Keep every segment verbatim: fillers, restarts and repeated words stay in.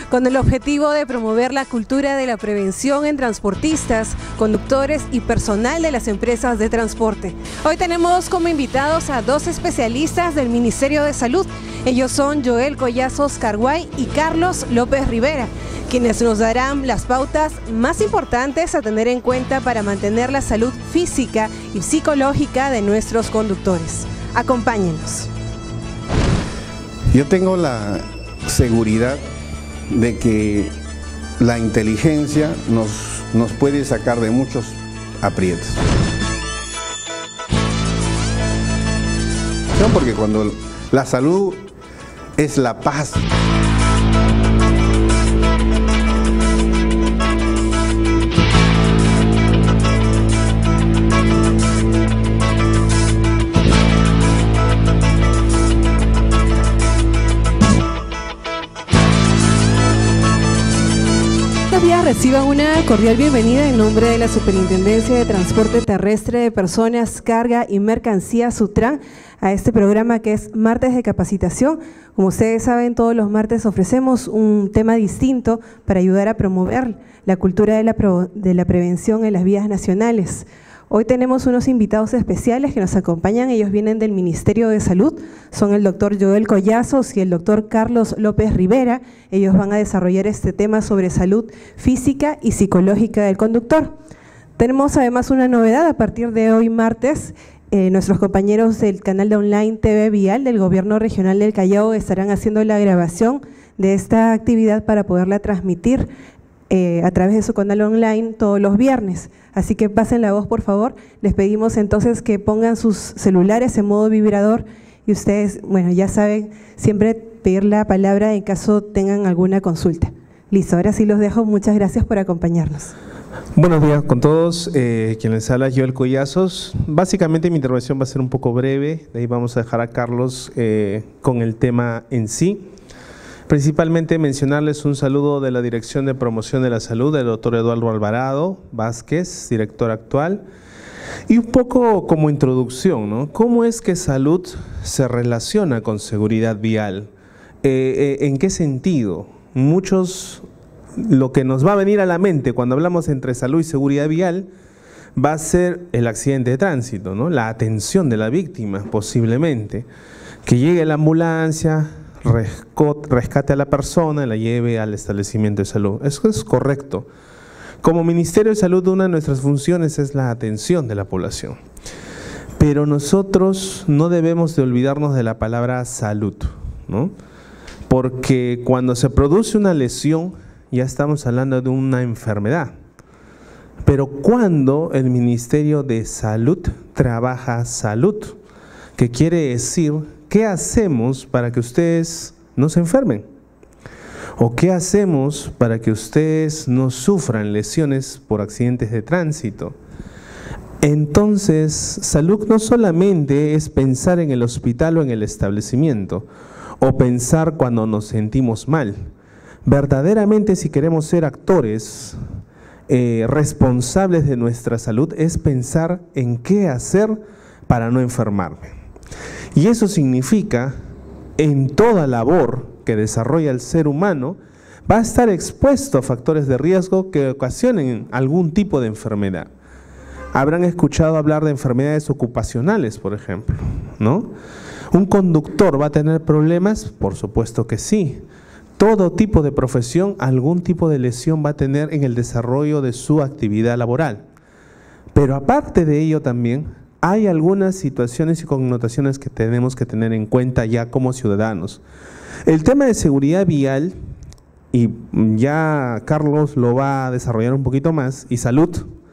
con el objetivo de promover la cultura de la prevención en transportistas, conductores y personal de las empresas de transporte. Hoy tenemos como invitados a dos especialistas del Ministerio de Salud. Ellos son Joel Collazos Carguay y Carlos López Rivera, quienes nos darán las pautas más importantes a tener en cuenta para mantener la salud física y psicológica de nuestros conductores. Acompáñenos. Yo tengo la seguridad de que la inteligencia nos, nos puede sacar de muchos aprietos. Porque cuando la salud es la paz. Reciban una cordial bienvenida en nombre de la Superintendencia de Transporte Terrestre de Personas, Carga y Mercancía, Sutran, a este programa que es Martes de Capacitación. Como ustedes saben, todos los martes ofrecemos un tema distinto para ayudar a promover la cultura de la, pro, de la prevención en las vías nacionales. Hoy tenemos unos invitados especiales que nos acompañan. Ellos vienen del Ministerio de Salud, son el doctor Joel Collazos y el doctor Carlos López Rivera. Ellos van a desarrollar este tema sobre salud física y psicológica del conductor. Tenemos además una novedad: a partir de hoy martes, eh, nuestros compañeros del canal de online T V Vial del Gobierno Regional del Callao estarán haciendo la grabación de esta actividad para poderla transmitir Eh, a través de su canal online todos los viernes. Así que pasen la voz, por favor. Les pedimos entonces que pongan sus celulares en modo vibrador y ustedes, bueno, ya saben, siempre pedir la palabra en caso tengan alguna consulta. Listo, ahora sí los dejo. Muchas gracias por acompañarnos. Buenos días con todos. Eh, quien les habla es Joel Collazos. Básicamente mi intervención va a ser un poco breve. De ahí vamos a dejar a Carlos eh, con el tema en sí. Principalmente mencionarles un saludo de la Dirección de Promoción de la Salud, del doctor Eduardo Alvarado Vázquez, director actual. Y un poco como introducción, ¿no? ¿Cómo es que salud se relaciona con seguridad vial? Eh, eh, ¿En qué sentido? Muchos, lo que nos va a venir a la mente cuando hablamos entre salud y seguridad vial va a ser el accidente de tránsito, ¿no? La atención de la víctima, posiblemente. Que llegue la ambulancia, rescate a la persona, la lleve al establecimiento de salud. Eso es correcto. Como Ministerio de Salud, una de nuestras funciones es la atención de la población. Pero nosotros no debemos de olvidarnos de la palabra salud, ¿no? Porque cuando se produce una lesión, ya estamos hablando de una enfermedad. Pero cuando el Ministerio de Salud trabaja salud, ¿qué quiere decir? ¿Qué hacemos para que ustedes no se enfermen? ¿O qué hacemos para que ustedes no sufran lesiones por accidentes de tránsito? Entonces, salud no solamente es pensar en el hospital o en el establecimiento, o pensar cuando nos sentimos mal. Verdaderamente, si queremos ser actores eh, responsables de nuestra salud, es pensar en qué hacer para no enfermarme. Y eso significa, en toda labor que desarrolla el ser humano, va a estar expuesto a factores de riesgo que ocasionen algún tipo de enfermedad. Habrán escuchado hablar de enfermedades ocupacionales, por ejemplo, ¿no? ¿Un conductor va a tener problemas? Por supuesto que sí. Todo tipo de profesión, algún tipo de lesión va a tener en el desarrollo de su actividad laboral. Pero aparte de ello también, hay algunas situaciones y connotaciones que tenemos que tener en cuenta ya como ciudadanos. El tema de seguridad vial, y ya Carlos lo va a desarrollar un poquito más, y salud,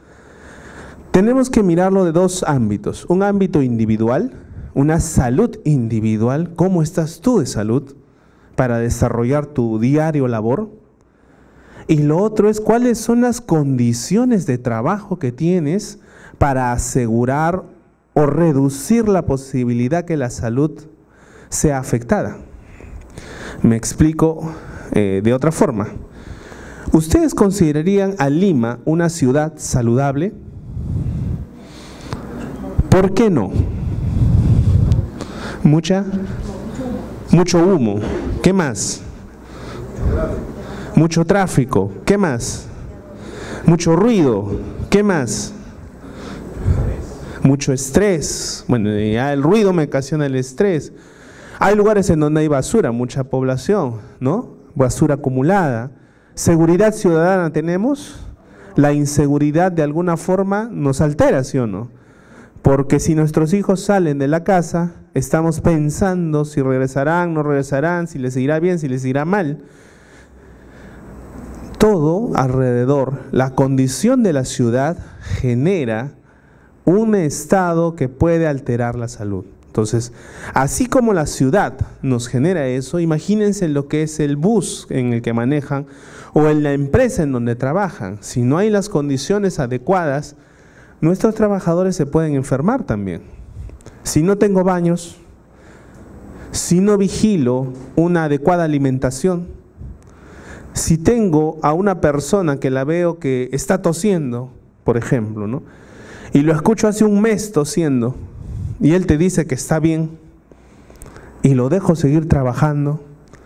tenemos que mirarlo de dos ámbitos. Un ámbito individual, una salud individual, ¿cómo estás tú de salud para desarrollar tu diario labor? Y lo otro es cuáles son las condiciones de trabajo que tienes para asegurar o reducir la posibilidad que la salud sea afectada. Me explico eh, de otra forma. ¿Ustedes considerarían a Lima una ciudad saludable? ¿Por qué no? ¿Mucha? Mucho humo. ¿Qué más? Mucho tráfico. ¿Qué más? Mucho ruido. ¿Qué más? Mucho estrés. Bueno, ya el ruido me ocasiona el estrés. Hay lugares en donde hay basura, mucha población, ¿no? Basura acumulada. ¿Seguridad ciudadana tenemos? La inseguridad de alguna forma nos altera, ¿sí o no? Porque si nuestros hijos salen de la casa, estamos pensando si regresarán, no regresarán, si les irá bien, si les irá mal. Todo alrededor, la condición de la ciudad genera un estado que puede alterar la salud. Entonces, así como la ciudad nos genera eso, imagínense lo que es el bus en el que manejan o en la empresa en donde trabajan. Si no hay las condiciones adecuadas, nuestros trabajadores se pueden enfermar también. Si no tengo baños, si no vigilo una adecuada alimentación, si tengo a una persona que la veo que está tosiendo, por ejemplo, ¿no? Y lo escucho hace un mes tosiendo, y él te dice que está bien, y lo dejo seguir trabajando,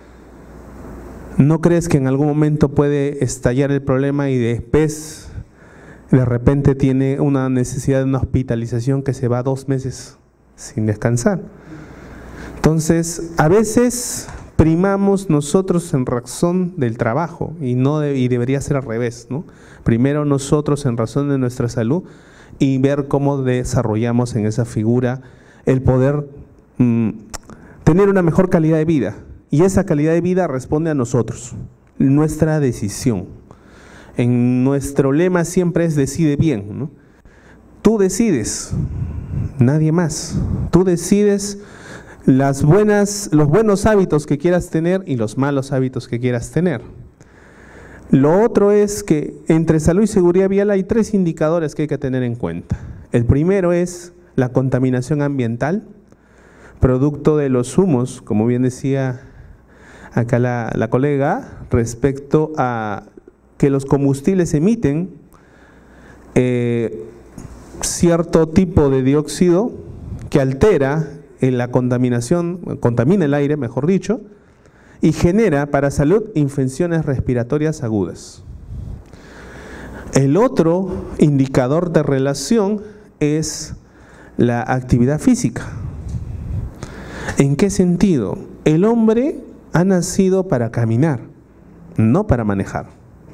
¿no crees que en algún momento puede estallar el problema y después de repente tiene una necesidad de una hospitalización que se va dos meses sin descansar? Entonces, a veces primamos nosotros en razón del trabajo y, no de, y debería ser al revés, ¿no? Primero nosotros en razón de nuestra salud y ver cómo desarrollamos en esa figura el poder mmm, tener una mejor calidad de vida. Y esa calidad de vida responde a nosotros, nuestra decisión. En nuestro lema siempre es decide bien, ¿no? Tú decides, nadie más. Tú decides las buenas, los buenos hábitos que quieras tener y los malos hábitos que quieras tener. Lo otro es que entre salud y seguridad vial hay tres indicadores que hay que tener en cuenta. El primero es la contaminación ambiental, producto de los humos, como bien decía acá la, la colega, respecto a que los combustibles emiten eh, cierto tipo de dióxido que altera en la contaminación, contamina el aire, mejor dicho, y genera para salud infecciones respiratorias agudas. El otro indicador de relación es la actividad física. ¿En qué sentido? El hombre ha nacido para caminar, no para manejar.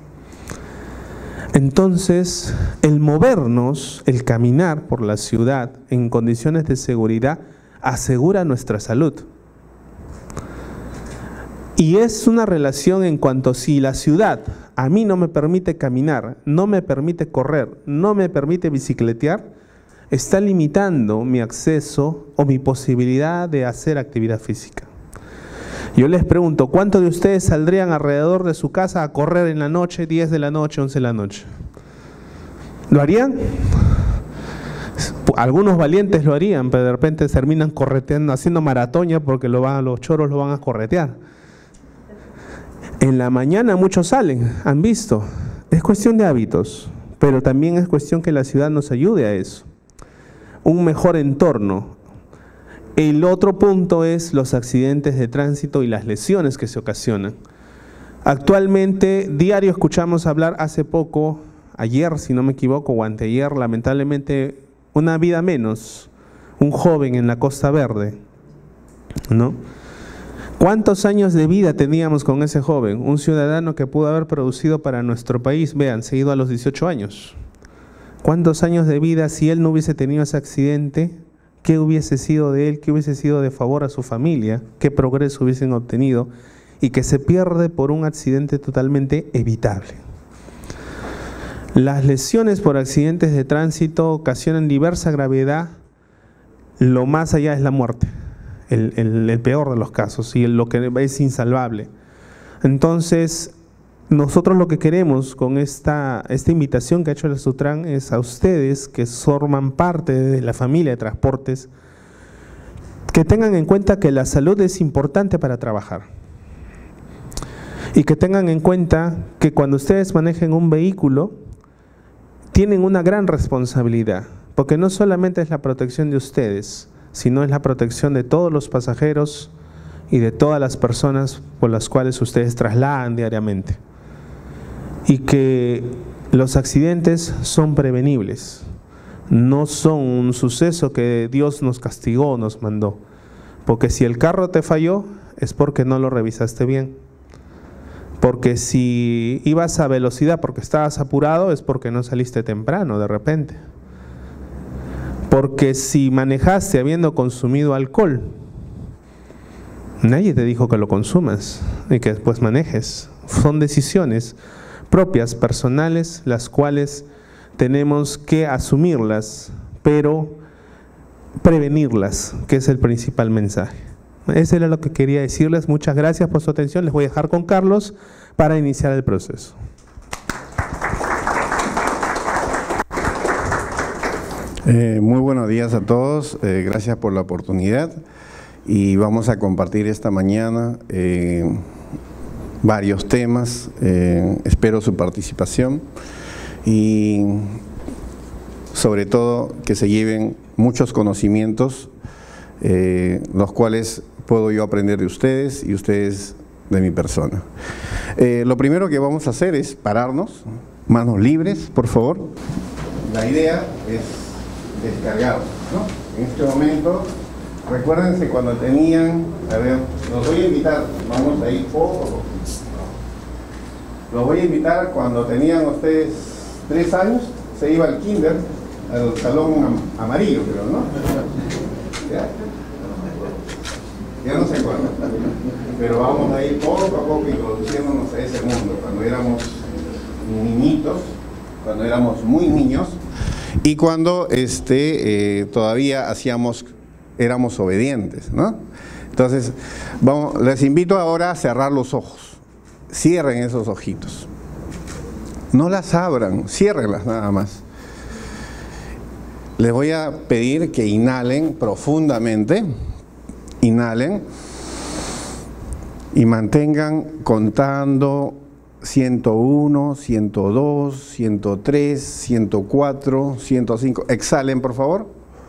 Entonces, el movernos, el caminar por la ciudad en condiciones de seguridad asegura nuestra salud. Y es una relación en cuanto si la ciudad a mí no me permite caminar, no me permite correr, no me permite bicicletear, está limitando mi acceso o mi posibilidad de hacer actividad física. Yo les pregunto, ¿cuántos de ustedes saldrían alrededor de su casa a correr en la noche, diez de la noche, once de la noche? ¿Lo harían? Algunos valientes lo harían, pero de repente terminan correteando, haciendo maratoña porque lo van, los choros lo van a corretear. En la mañana muchos salen, han visto. Es cuestión de hábitos, pero también es cuestión que la ciudad nos ayude a eso. Un mejor entorno. El otro punto es los accidentes de tránsito y las lesiones que se ocasionan. Actualmente, diario escuchamos hablar, hace poco, ayer si no me equivoco, o anteayer, lamentablemente, una vida menos, un joven en la Costa Verde, ¿no? ¿Cuántos años de vida teníamos con ese joven? Un ciudadano que pudo haber producido para nuestro país, vean, se ha ido a los dieciocho años. ¿Cuántos años de vida si él no hubiese tenido ese accidente? ¿Qué hubiese sido de él? ¿Qué hubiese sido de favor a su familia? ¿Qué progreso hubiesen obtenido? Y que se pierde por un accidente totalmente evitable. Las lesiones por accidentes de tránsito ocasionan diversa gravedad. Lo más allá es la muerte. El, el, el peor de los casos y lo que es insalvable. Entonces, nosotros lo que queremos con esta, esta invitación que ha hecho el Sutran es a ustedes que forman parte de la familia de transportes, que tengan en cuenta que la salud es importante para trabajar y que tengan en cuenta que cuando ustedes manejen un vehículo tienen una gran responsabilidad, porque no solamente es la protección de ustedes, sino es la protección de todos los pasajeros y de todas las personas por las cuales ustedes trasladan diariamente. y que los accidentes son prevenibles, no son un suceso que Dios nos castigó, nos mandó, porque si el carro te falló es porque no lo revisaste bien, porque si ibas a velocidad porque estabas apurado es porque no saliste temprano de repente, porque si manejaste habiendo consumido alcohol, nadie te dijo que lo consumas y que después manejes. Son decisiones propias, personales, las cuales tenemos que asumirlas, pero prevenirlas, que es el principal mensaje. Eso era lo que quería decirles. Muchas gracias por su atención. Les voy a dejar con Carlos para iniciar el proceso. Eh, muy buenos días a todos. Eh, gracias por la oportunidad. Y vamos a compartir esta mañana eh, varios temas. Eh, espero su participación y sobre todo que se lleven muchos conocimientos, eh, los cuales puedo yo aprender de ustedes y ustedes de mi persona. Eh, lo primero que vamos a hacer es pararnos, manos libres, por favor. La idea es descargar, ¿no? En este momento, recuérdense cuando tenían, a ver, los voy a invitar, vamos a ir poco a poco. Los voy a invitar cuando tenían ustedes tres años, se iba al kinder, al salón am amarillo, creo, ¿no? ¿Ya? Ya no se acuerdan, pero vamos a ir poco a poco introduciéndonos a ese mundo, cuando éramos niñitos, cuando éramos muy niños, y cuando este, eh, todavía hacíamos, éramos obedientes, ¿no? Entonces, vamos, les invito ahora a cerrar los ojos, cierren esos ojitos, no las abran, ciérrenlas nada más. Les voy a pedir que inhalen profundamente, inhalen y mantengan contando ciento uno, ciento dos, ciento tres, ciento cuatro, ciento cinco. Exhalen, por favor.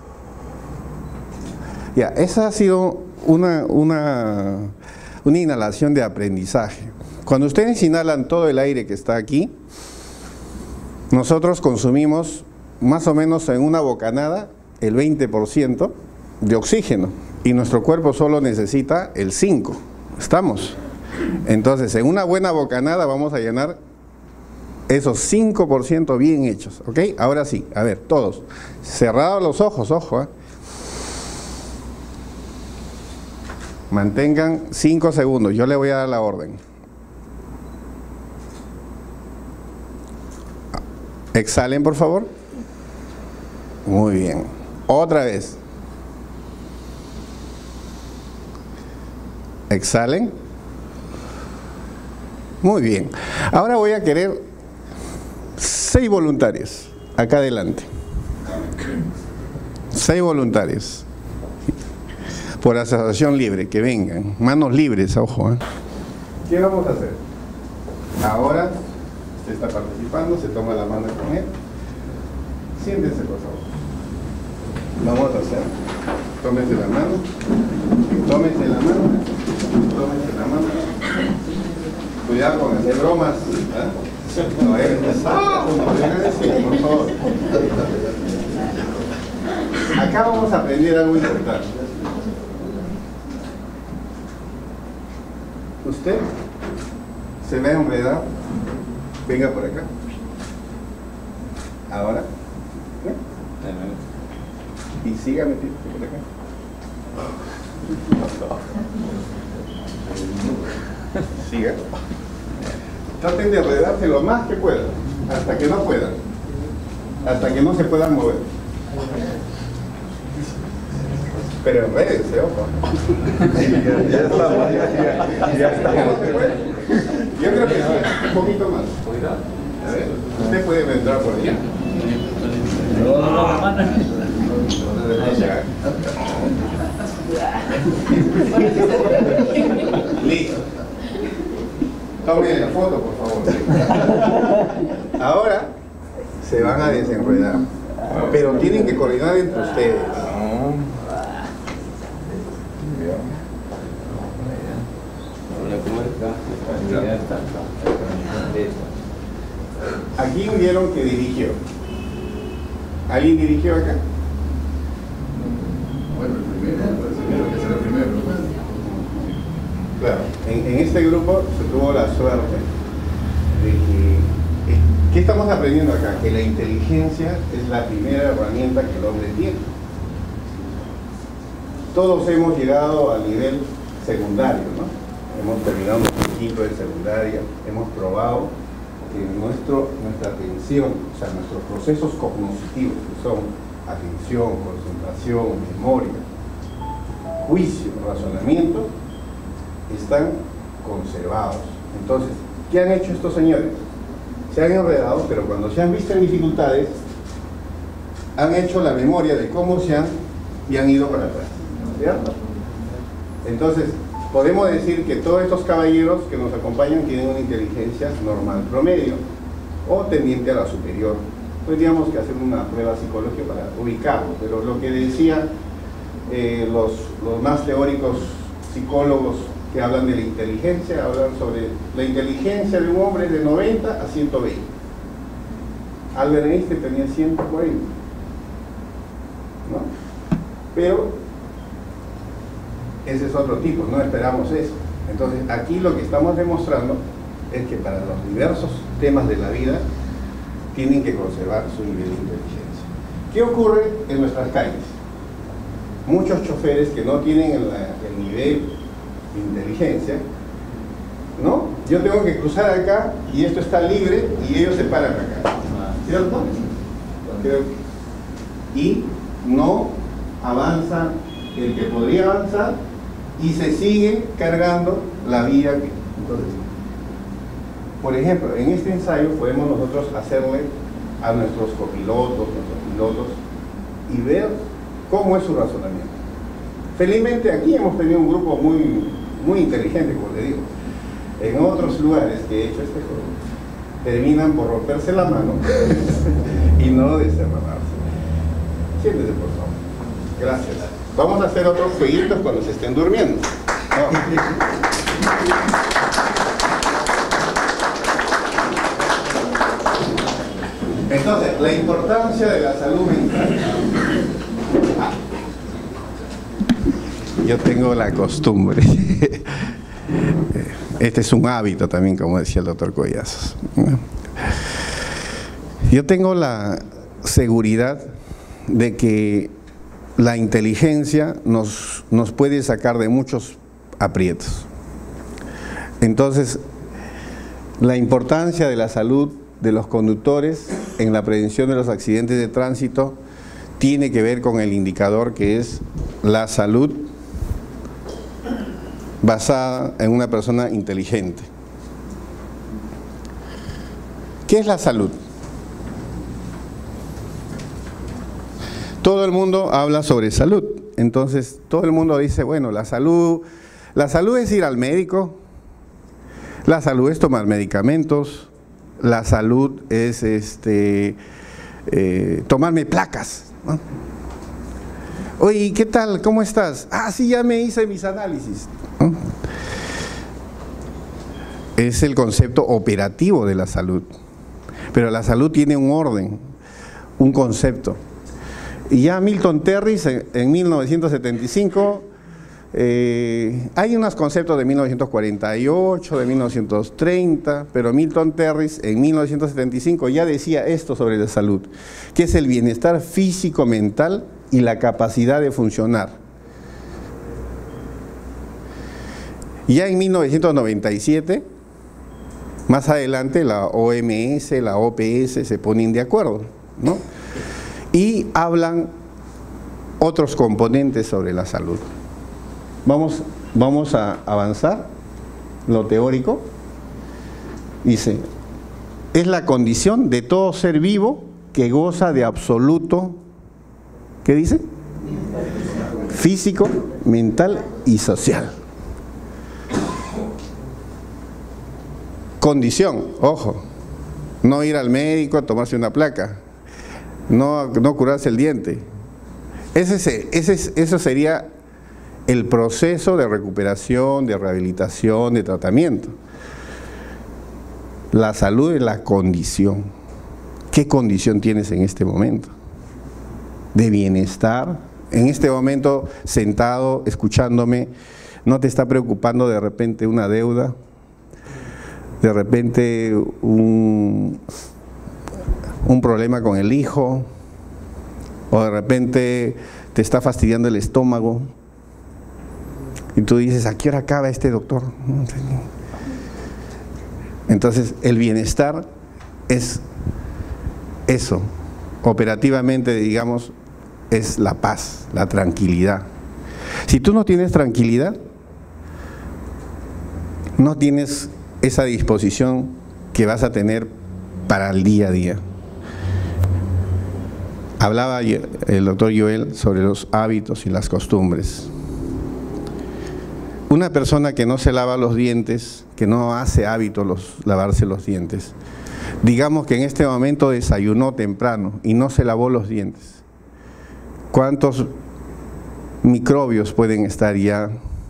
Ya, esa ha sido una, una, una inhalación de aprendizaje. Cuando ustedes inhalan todo el aire que está aquí, nosotros consumimos más o menos en una bocanada el veinte por ciento de oxígeno y nuestro cuerpo solo necesita el cinco por ciento. ¿Estamos? Entonces, en una buena bocanada vamos a llenar esos cinco por ciento bien hechos, ¿ok? Ahora sí, a ver, todos, cerrados los ojos, ojo, ¿eh? Mantengan cinco segundos, yo le voy a dar la orden. Exhalen, por favor. Muy bien. Otra vez. Exhalen. Muy bien. Ahora voy a querer seis voluntarios acá adelante. Seis voluntarios. Por asociación libre, que vengan. Manos libres, ojo, ¿eh? ¿Qué vamos a hacer? Ahora se está participando, se toma la mano con él. Siéntense, por favor. Vamos a hacer. Tómense la mano. Tómense la mano. Tómense la mano. Cuidado con hacer bromas. ¿eh? No es pesado. Por favor. Acá vamos a aprender algo importante. Usted se ve enredado. Venga por acá. Ahora. ¿Eh? Y siga metiendo por acá. Siga. Traten de enredarse lo más que puedan, hasta que no puedan, hasta que no se puedan mover. Pero enrédense, ojo. ya, ya estamos, ya, ya estamos. Yo creo que sí, un poquito más. A ver, usted puede entrar por allá. Listo. Tomen la foto, por favor. Ahora se van a desenredar, pero tienen que coordinar entre ustedes. ¿A quién vieron que dirigió? ¿Alguien dirigió acá? Bueno, el primero, el primero, que será el primero. Claro, en, en este grupo se tuvo la suerte de que, ¿qué estamos aprendiendo acá? Que la inteligencia es la primera herramienta que el hombre tiene. Todos hemos llegado al nivel secundario, ¿no? Hemos terminado nuestro quinto de secundaria, hemos probado que nuestro, nuestra atención, o sea, nuestros procesos cognitivos, que son atención, concentración, memoria, juicio, razonamiento, están conservados. Entonces, ¿qué han hecho estos señores? Se han enredado, pero cuando se han visto en dificultades, han hecho la memoria de cómo se han y han ido para atrás, ¿cierto? Entonces, podemos decir que todos estos caballeros que nos acompañan tienen una inteligencia normal promedio o tendiente a la superior. Tendríamos que hacer una prueba psicológica para ubicarlo, pero lo que decían eh, los, los más teóricos psicólogos que hablan de la inteligencia, hablan sobre la inteligencia de un hombre de noventa a ciento veinte. Albert Einstein tenía ciento cuarenta, ¿no? Pero ese es otro tipo, no esperamos eso. Entonces, aquí lo que estamos demostrando es que para los diversos temas de la vida tienen que conservar su nivel de inteligencia. ¿Qué ocurre en nuestras calles? Muchos choferes que no tienen el, el nivel de inteligencia, ¿no? Yo tengo que cruzar acá y esto está libre y ellos se paran acá, ¿cierto? Y no avanza el que podría avanzar y se sigue cargando la vía que... Entonces, por ejemplo, en este ensayo podemos nosotros hacerle a nuestros copilotos, nuestros pilotos, y ver cómo es su razonamiento. Felizmente aquí hemos tenido un grupo muy, muy inteligente, como le digo. En otros lugares que he hecho este juego, terminan por romperse la mano y no desenramarse. Siéntese, por favor. Gracias. Vamos a hacer otros jueguitos cuando se estén durmiendo. No. Entonces, la importancia de la salud mental. Ah. Yo tengo la costumbre. Este es un hábito también, como decía el doctor Collazos. Yo tengo la seguridad de que la inteligencia nos, nos puede sacar de muchos aprietos. Entonces, la importancia de la salud de los conductores en la prevención de los accidentes de tránsito tiene que ver con el indicador que es la salud basada en una persona inteligente. ¿Qué es la salud? Todo el mundo habla sobre salud, entonces todo el mundo dice, bueno, la salud, la salud es ir al médico, la salud es tomar medicamentos, la salud es este, eh, tomarme placas, ¿no? Oye, ¿qué tal? ¿Cómo estás? Ah, sí, ya me hice mis análisis, ¿no? Es el concepto operativo de la salud, pero la salud tiene un orden, un concepto. Y ya Milton Terris en, en mil novecientos setenta y cinco, eh, hay unos conceptos de mil novecientos cuarenta y ocho, de mil novecientos treinta, pero Milton Terris en mil novecientos setenta y cinco ya decía esto sobre la salud, que es el bienestar físico, mental y la capacidad de funcionar. Ya en mil novecientos noventa y siete, más adelante la O M S, la O P S se ponen de acuerdo, ¿no? Y hablan otros componentes sobre la salud. Vamos, vamos a avanzar. Lo teórico dice, es la condición de todo ser vivo que goza de absoluto, ¿qué dice? Físico, mental y social. Condición, ojo, no ir al médico a tomarse una placa. No, no curarse el diente. Ese, ese, eso sería el proceso de recuperación, de rehabilitación, de tratamiento. La salud es la condición. ¿Qué condición tienes en este momento? De bienestar. En este momento, sentado, escuchándome, ¿no te está preocupando de repente una deuda? De repente un, un problema con el hijo, o de repente te está fastidiando el estómago, y tú dices, ¿a qué hora acaba este doctor? Entonces, el bienestar es eso, operativamente, digamos, es la paz, la tranquilidad. Si tú no tienes tranquilidad, no tienes esa disposición que vas a tener para el día a día. Hablaba el doctor Joel sobre los hábitos y las costumbres. Una persona que no se lava los dientes, que no hace hábito los, lavarse los dientes, digamos que en este momento desayunó temprano y no se lavó los dientes, ¿cuántos microbios pueden estar ya?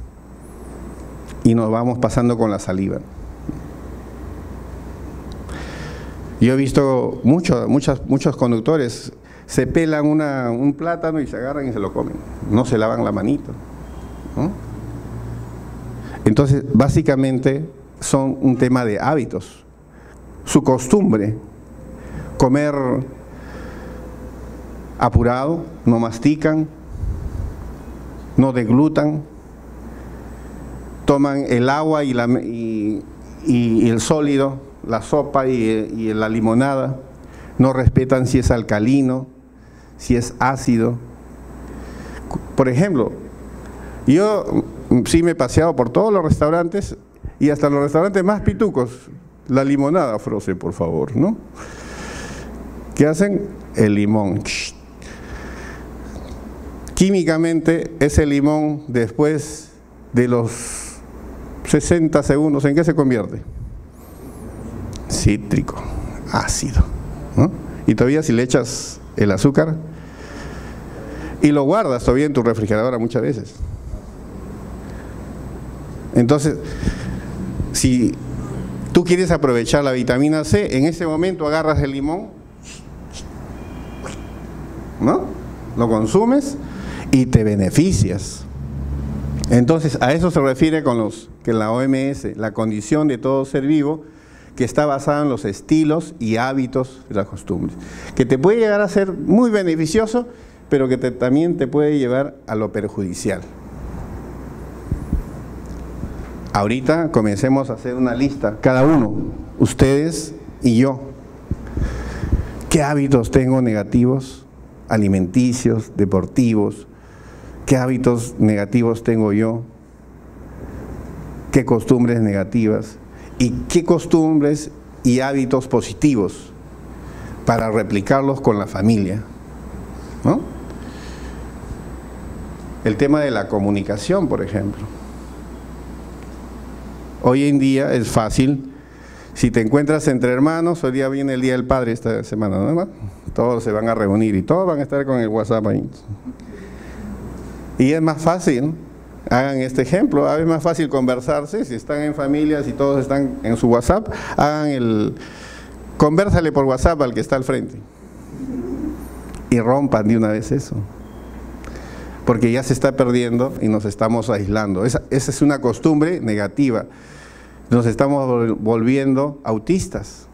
Y nos vamos pasando con la saliva. Yo he visto mucho, muchas, muchos conductores, se pelan una, un plátano y se agarran y se lo comen, no se lavan la manito, ¿no? Entonces, básicamente son un tema de hábitos, su costumbre, comer apurado, no mastican, no deglutan, toman el agua y, la, y, y el sólido, la sopa y, y la limonada, no respetan si es alcalino, si es ácido. Por ejemplo, yo sí me he paseado por todos los restaurantes y hasta los restaurantes más pitucos, la limonada frozen, por favor, ¿no? ¿Qué hacen? El limón. Químicamente, ese limón, después de los sesenta segundos, ¿en qué se convierte? Cítrico, ácido, ¿no? Y todavía si le echas el azúcar y lo guardas todavía en tu refrigeradora muchas veces. Entonces, si tú quieres aprovechar la vitamina C, en ese momento agarras el limón, ¿no? Lo consumes y te beneficias. Entonces, a eso se refiere con los que la O M S, la condición de todo ser vivo, que está basada en los estilos y hábitos de las costumbres, que te puede llegar a ser muy beneficioso, pero que te, también te puede llevar a lo perjudicial. Ahorita comencemos a hacer una lista, cada uno, ustedes y yo. ¿Qué hábitos tengo negativos, alimenticios, deportivos? ¿Qué hábitos negativos tengo yo? ¿Qué costumbres negativas? ¿Y qué costumbres y hábitos positivos para replicarlos con la familia? ¿No? El tema de la comunicación, por ejemplo. Hoy en día es fácil, si te encuentras entre hermanos, hoy día viene el Día del Padre esta semana, ¿no? Todos se van a reunir y todos van a estar con el WhatsApp ahí. Y es más fácil, hagan este ejemplo, es más fácil conversarse, si están en familias y todos están en su WhatsApp, hagan el, convérsale por WhatsApp al que está al frente. Y rompan de una vez eso. Porque ya se está perdiendo y nos estamos aislando. Esa, esa es una costumbre negativa. Nos estamos volviendo autistas.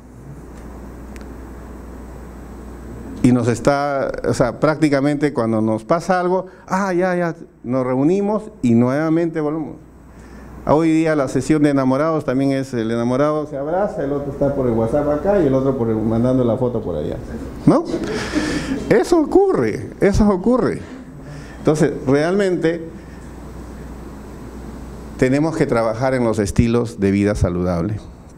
Y nos está, o sea, prácticamente cuando nos pasa algo, ah, ya, ya, nos reunimos y nuevamente volvemos. Hoy día la sesión de enamorados también es, el enamorado se abraza, el otro está por el WhatsApp acá y el otro por el, mandando la foto por allá. ¿No? Eso ocurre, eso ocurre. Entonces, realmente tenemos que trabajar en los estilos de vida saludable.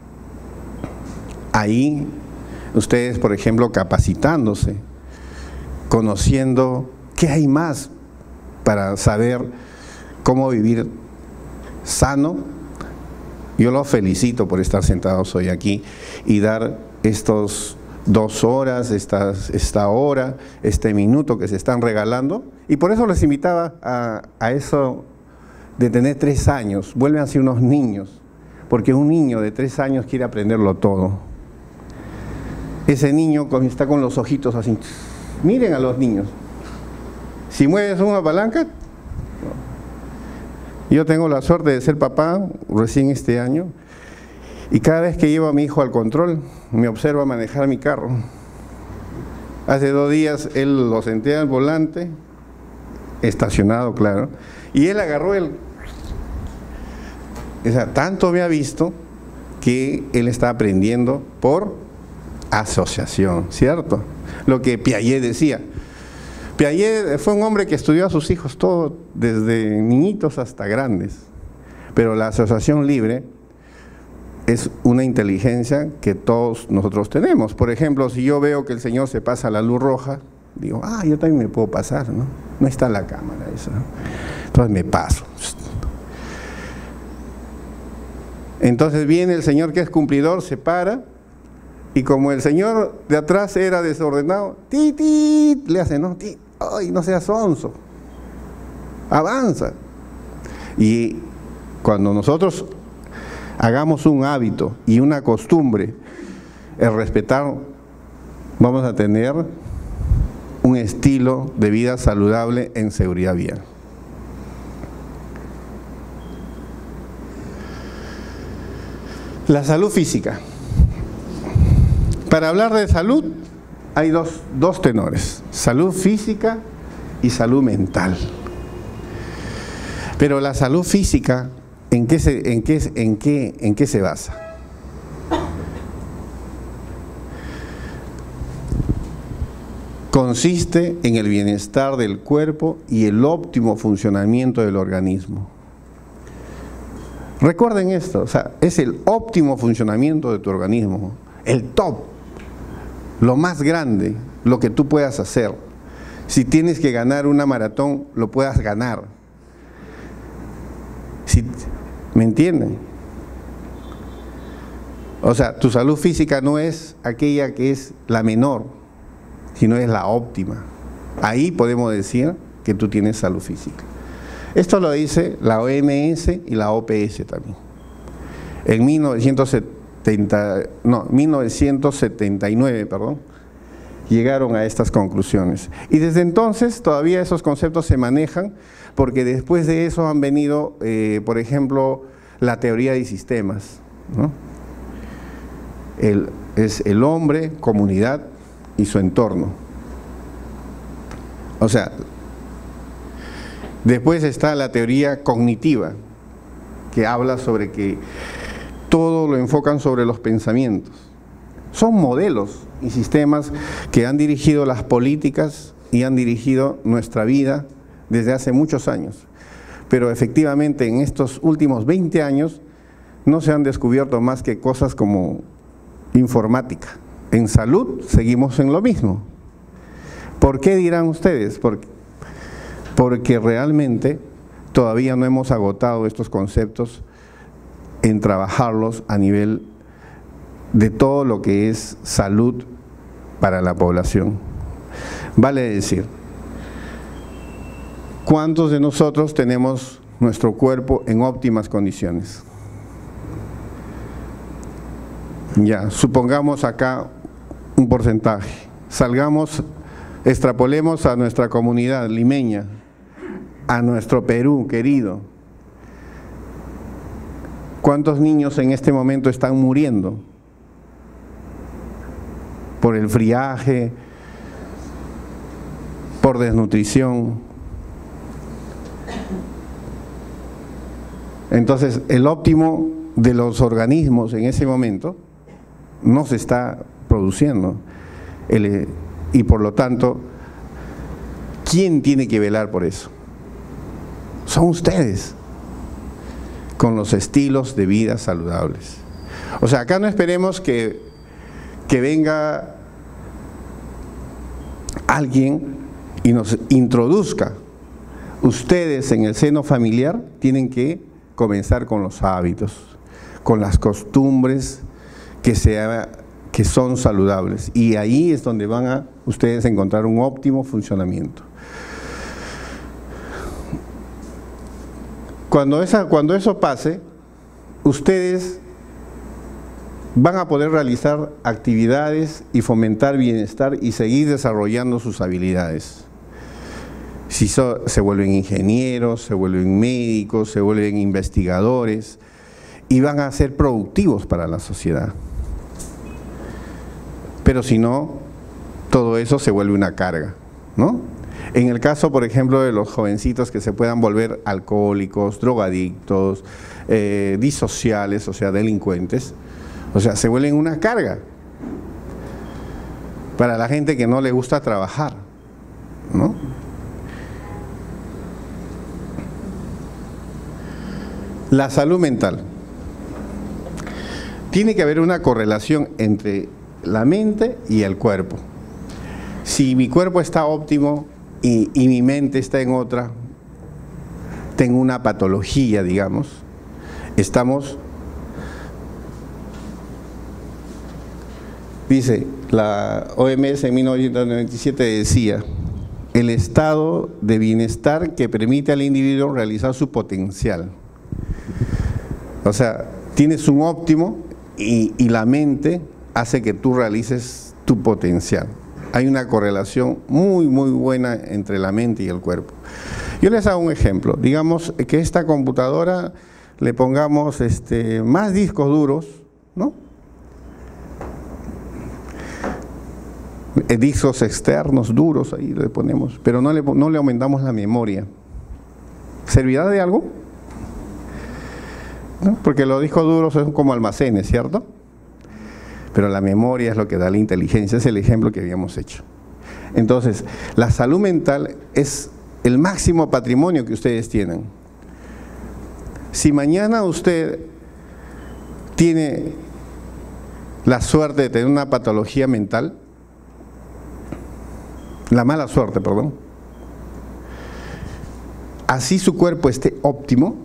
Ahí, ustedes, por ejemplo, capacitándose, conociendo qué hay más para saber cómo vivir sano. Yo los felicito por estar sentados hoy aquí y dar estos dos horas, esta, esta hora, este minuto que se están regalando. Y por eso les invitaba a, a eso de tener tres años, vuelven a ser unos niños, porque un niño de tres años quiere aprenderlo todo. Ese niño está con los ojitos así. Miren a los niños. Si mueves una palanca, yo tengo la suerte de ser papá recién este año, y cada vez que llevo a mi hijo al control, me observa manejar mi carro. Hace dos días él lo senté al volante, estacionado, claro, y él agarró el... O sea, tanto me ha visto que él está aprendiendo por asociación, ¿cierto? Lo que Piaget decía. Piaget fue un hombre que estudió a sus hijos todo, desde niñitos hasta grandes, pero la asociación libre es una inteligencia que todos nosotros tenemos. Por ejemplo, si yo veo que el señor se pasa la luz roja, digo, ah, yo también me puedo pasar, ¿no? No está la cámara eso, ¿no? Entonces me paso. Entonces viene el señor que es cumplidor, se para, y como el señor de atrás era desordenado, tit, tit, le hace, ¿no? Tit, ay, no seas sonso, avanza. Y cuando nosotros hagamos un hábito y una costumbre, el respetar, vamos a tener un estilo de vida saludable en seguridad vial. La salud física. Para hablar de salud hay dos, dos tenores, salud física y salud mental. Pero la salud física, ¿en qué se, en qué, en qué, en qué se basa? Consiste en el bienestar del cuerpo y el óptimo funcionamiento del organismo. Recuerden esto, o sea, es el óptimo funcionamiento de tu organismo, el top, lo más grande, lo que tú puedas hacer. Si tienes que ganar una maratón, lo puedas ganar. Si, ¿me entienden? O sea, tu salud física no es aquella que es la menor, sino es la óptima. Ahí podemos decir que tú tienes salud física. Esto lo dice la O M S y la O P S también. En mil novecientos setenta, no, mil novecientos setenta y nueve, perdón, llegaron a estas conclusiones. Y desde entonces todavía esos conceptos se manejan, porque después de eso han venido, eh, por ejemplo, la teoría de sistemas, ¿no? El, es el hombre, comunidad y su entorno. O sea, después está la teoría cognitiva, que habla sobre que todo lo enfocan sobre los pensamientos. Son modelos y sistemas que han dirigido las políticas y han dirigido nuestra vida desde hace muchos años. Pero efectivamente en estos últimos veinte años no se han descubierto más que cosas como informática. En salud seguimos en lo mismo. ¿Por qué dirán ustedes? Porque porque realmente todavía no hemos agotado estos conceptos en trabajarlos a nivel de todo lo que es salud para la población. Vale decir, ¿cuántos de nosotros tenemos nuestro cuerpo en óptimas condiciones? Ya, supongamos acá un porcentaje, salgamos, extrapolemos a nuestra comunidad limeña, a nuestro Perú querido. ¿Cuántos niños en este momento están muriendo por el friaje, por desnutrición? Entonces, el óptimo de los organismos en ese momento no se está produciendo. El, y por lo tanto, ¿quién tiene que velar por eso? Son ustedes, con los estilos de vida saludables. O sea, acá no esperemos que, que venga alguien y nos introduzca. Ustedes en el seno familiar tienen que comenzar con los hábitos, con las costumbres que, sea, que son saludables. Y ahí es donde van a ustedes a encontrar un óptimo funcionamiento. Cuando, esa, cuando eso pase, ustedes van a poder realizar actividades y fomentar bienestar y seguir desarrollando sus habilidades. Si so, se vuelven ingenieros, se vuelven médicos, se vuelven investigadores y van a ser productivos para la sociedad. Pero si no, todo eso se vuelve una carga, ¿no? En el caso, por ejemplo, de los jovencitos que se puedan volver alcohólicos, drogadictos, eh, disociales, o sea, delincuentes, o sea, se vuelven una carga para la gente que no le gusta trabajar, ¿no? La salud mental. Tiene que haber una correlación entre la mente y el cuerpo. Si mi cuerpo está óptimo y, y mi mente está en otra, tengo una patología, digamos, estamos... Dice, la O M S en mil novecientos noventa y siete decía, el estado de bienestar que permite al individuo realizar su potencial. O sea, tienes un óptimo y, y la mente hace que tú realices tu potencial. Hay una correlación muy, muy buena entre la mente y el cuerpo. Yo les hago un ejemplo. Digamos que esta computadora le pongamos este, más discos duros, ¿no? Discos externos, duros, ahí le ponemos, pero no le, no le aumentamos la memoria. ¿Servirá de algo? ¿No? Porque los discos duros son como almacenes, ¿cierto? Pero la memoria es lo que da la inteligencia, es el ejemplo que habíamos hecho. Entonces, la salud mental es el máximo patrimonio que ustedes tienen. Si mañana usted tiene la suerte de tener una patología mental, la mala suerte, perdón, así su cuerpo esté óptimo,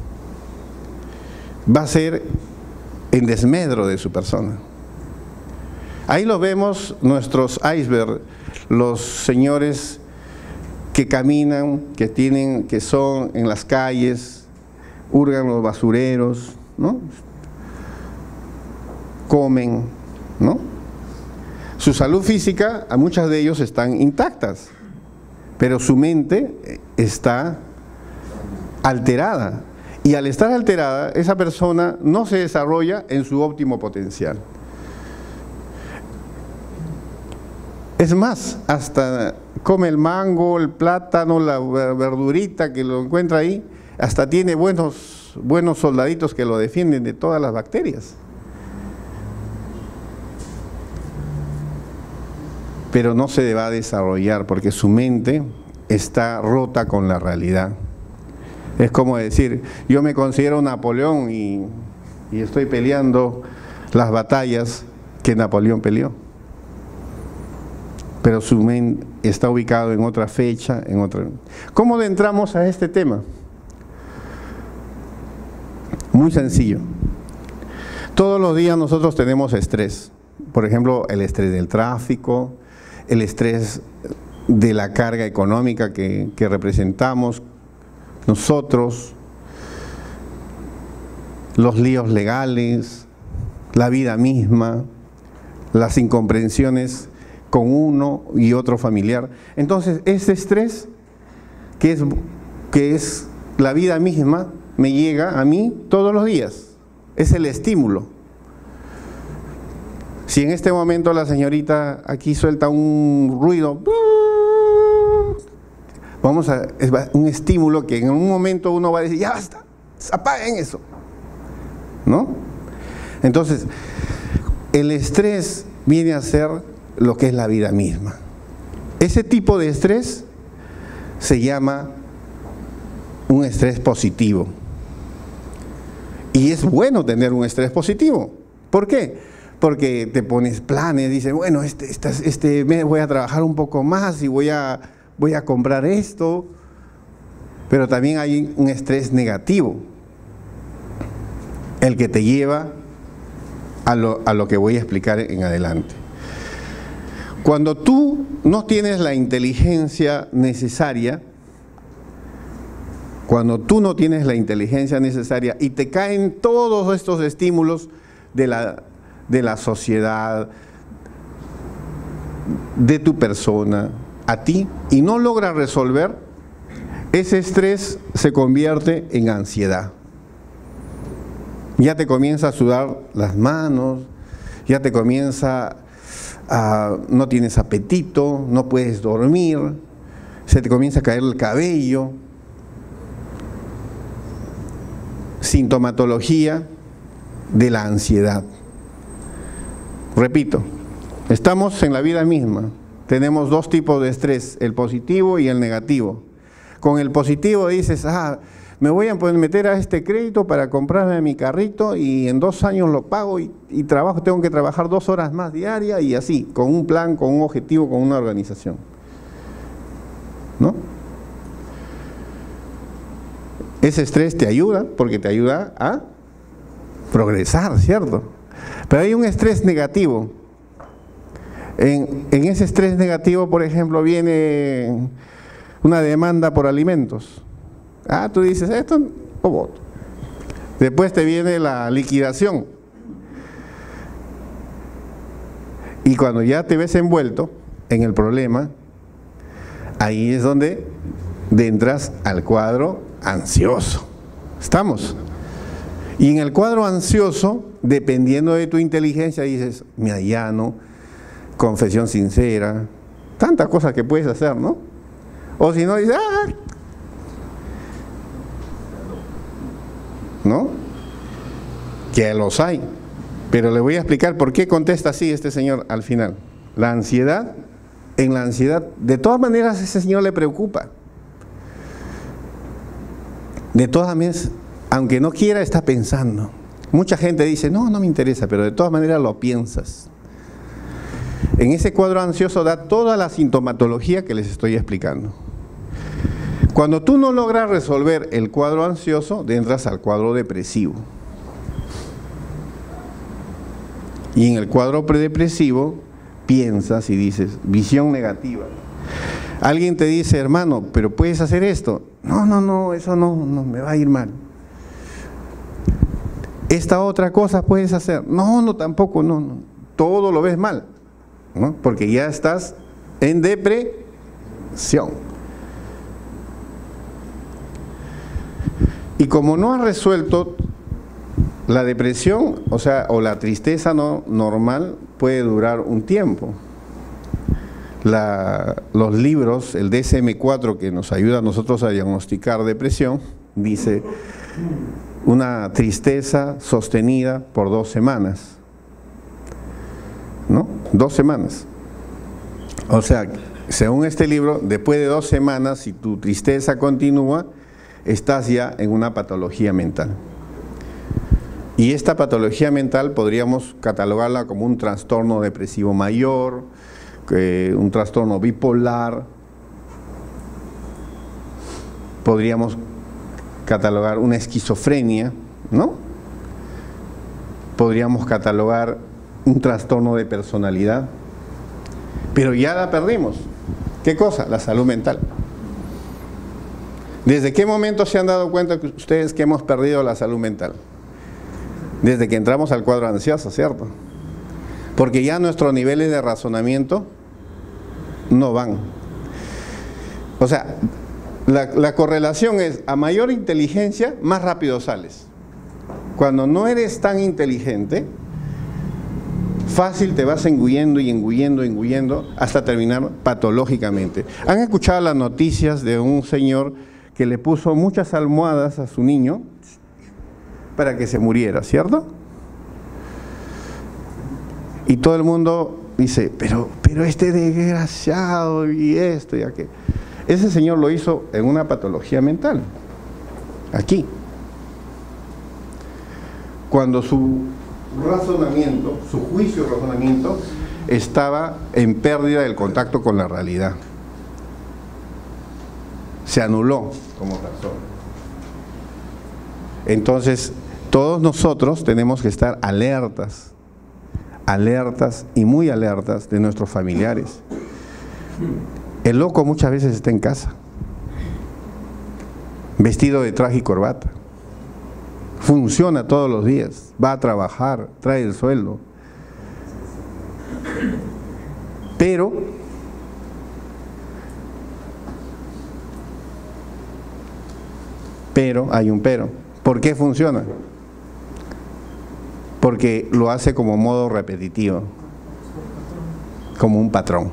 va a ser en desmedro de su persona. Ahí lo vemos, nuestros icebergs, los señores que caminan, que tienen, que son en las calles, hurgan los basureros, ¿no? Comen, ¿no? Su salud física, a muchas de ellos están intactas, pero su mente está alterada. Y al estar alterada, esa persona no se desarrolla en su óptimo potencial. Es más, hasta come el mango, el plátano, la verdurita que lo encuentra ahí, hasta tiene buenos, buenos soldaditos que lo defienden de todas las bacterias. Pero no se va a desarrollar porque su mente está rota con la realidad. Es como decir, yo me considero Napoleón y, y estoy peleando las batallas que Napoleón peleó. Pero su mente está ubicado en otra fecha, en otra... ¿Cómo entramos a este tema? Muy sencillo. Todos los días nosotros tenemos estrés. Por ejemplo, el estrés del tráfico, el estrés de la carga económica que, que representamos nosotros, los líos legales, la vida misma, las incomprensiones con uno y otro familiar. Entonces, ese estrés, que es, que es la vida misma, me llega a mí todos los días. Es el estímulo. Si en este momento la señorita aquí suelta un ruido, vamos a, es un estímulo que en un momento uno va a decir, ya basta, apaguen eso, ¿no? Entonces, el estrés viene a ser lo que es la vida misma. Ese tipo de estrés se llama un estrés positivo. Y es bueno tener un estrés positivo. ¿Por qué? Porque te pones planes, dices, bueno, este, este, este mes voy a trabajar un poco más y voy a, voy a comprar esto. Pero también hay un estrés negativo, el que te lleva a lo, a lo que voy a explicar en adelante. Cuando tú no tienes la inteligencia necesaria, cuando tú no tienes la inteligencia necesaria y te caen todos estos estímulos de la, de la sociedad, de tu persona, a ti, y no logras resolver, ese estrés se convierte en ansiedad. Ya te comienza a sudar las manos, ya te comienza a, no tienes apetito, no puedes dormir, se te comienza a caer el cabello. Sintomatología de la ansiedad. Repito, estamos en la vida misma, tenemos dos tipos de estrés, el positivo y el negativo. Con el positivo dices, ah, me voy a meter a este crédito para comprarme mi carrito y en dos años lo pago y, y trabajo, tengo que trabajar dos horas más diarias y así, con un plan, con un objetivo, con una organización. ¿No? Ese estrés te ayuda porque te ayuda a progresar, ¿cierto? Pero hay un estrés negativo. En, en ese estrés negativo, por ejemplo, viene una demanda por alimentos. Ah, tú dices, esto lo voto. Después te viene la liquidación. Y cuando ya te ves envuelto en el problema, ahí es donde entras al cuadro ansioso. ¿Estamos? Y en el cuadro ansioso, dependiendo de tu inteligencia, dices, me allano, confesión sincera, tantas cosas que puedes hacer, ¿no? O si no, dices, ah, ¿no? Que los hay. Pero le voy a explicar por qué contesta así este señor al final. La ansiedad, en la ansiedad, de todas maneras ese señor le preocupa. De todas maneras, aunque no quiera, está pensando. Mucha gente dice, no, no me interesa, pero de todas maneras lo piensas. En ese cuadro ansioso da toda la sintomatología que les estoy explicando. Cuando tú no logras resolver el cuadro ansioso, entras al cuadro depresivo. Y en el cuadro predepresivo, piensas y dices, visión negativa. Alguien te dice, hermano, pero puedes hacer esto. No, no, no, eso no, no, me va a ir mal. Esta otra cosa puedes hacer. No, no, tampoco, no, no. Todo lo ves mal, ¿no? Porque ya estás en depresión. Y como no has resuelto la depresión, o sea, o la tristeza no normal, puede durar un tiempo. La, los libros, el D S M cuatro, que nos ayuda a nosotros a diagnosticar depresión, dice una tristeza sostenida por dos semanas, ¿no? Dos semanas. O sea, según este libro, después de dos semanas, si tu tristeza continúa, estás ya en una patología mental. Y esta patología mental podríamos catalogarla como un trastorno depresivo mayor, eh, un trastorno bipolar, podríamos catalogar una esquizofrenia, ¿no? Podríamos catalogar un trastorno de personalidad, pero ya la perdimos. ¿Qué cosa? La salud mental. ¿Desde qué momento se han dado cuenta que ustedes que hemos perdido la salud mental? Desde que entramos al cuadro ansioso, ¿cierto? Porque ya nuestros niveles de razonamiento no van. O sea, la, la correlación es, a mayor inteligencia, más rápido sales. Cuando no eres tan inteligente, fácil te vas engullendo y engullendo, engullendo, hasta terminar patológicamente. ¿Han escuchado las noticias de un señor que le puso muchas almohadas a su niño para que se muriera, ¿cierto? Y todo el mundo dice, pero, pero este desgraciado y esto y aquello. Ese señor lo hizo en una patología mental, aquí. Cuando su razonamiento, su juicio y razonamiento estaba en pérdida del contacto con la realidad. Se anuló como persona. Entonces, todos nosotros tenemos que estar alertas, alertas y muy alertas de nuestros familiares. El loco muchas veces está en casa, vestido de traje y corbata, funciona todos los días, va a trabajar, trae el sueldo, Pero pero hay un pero. ¿Por qué funciona? Porque lo hace como modo repetitivo, como un patrón.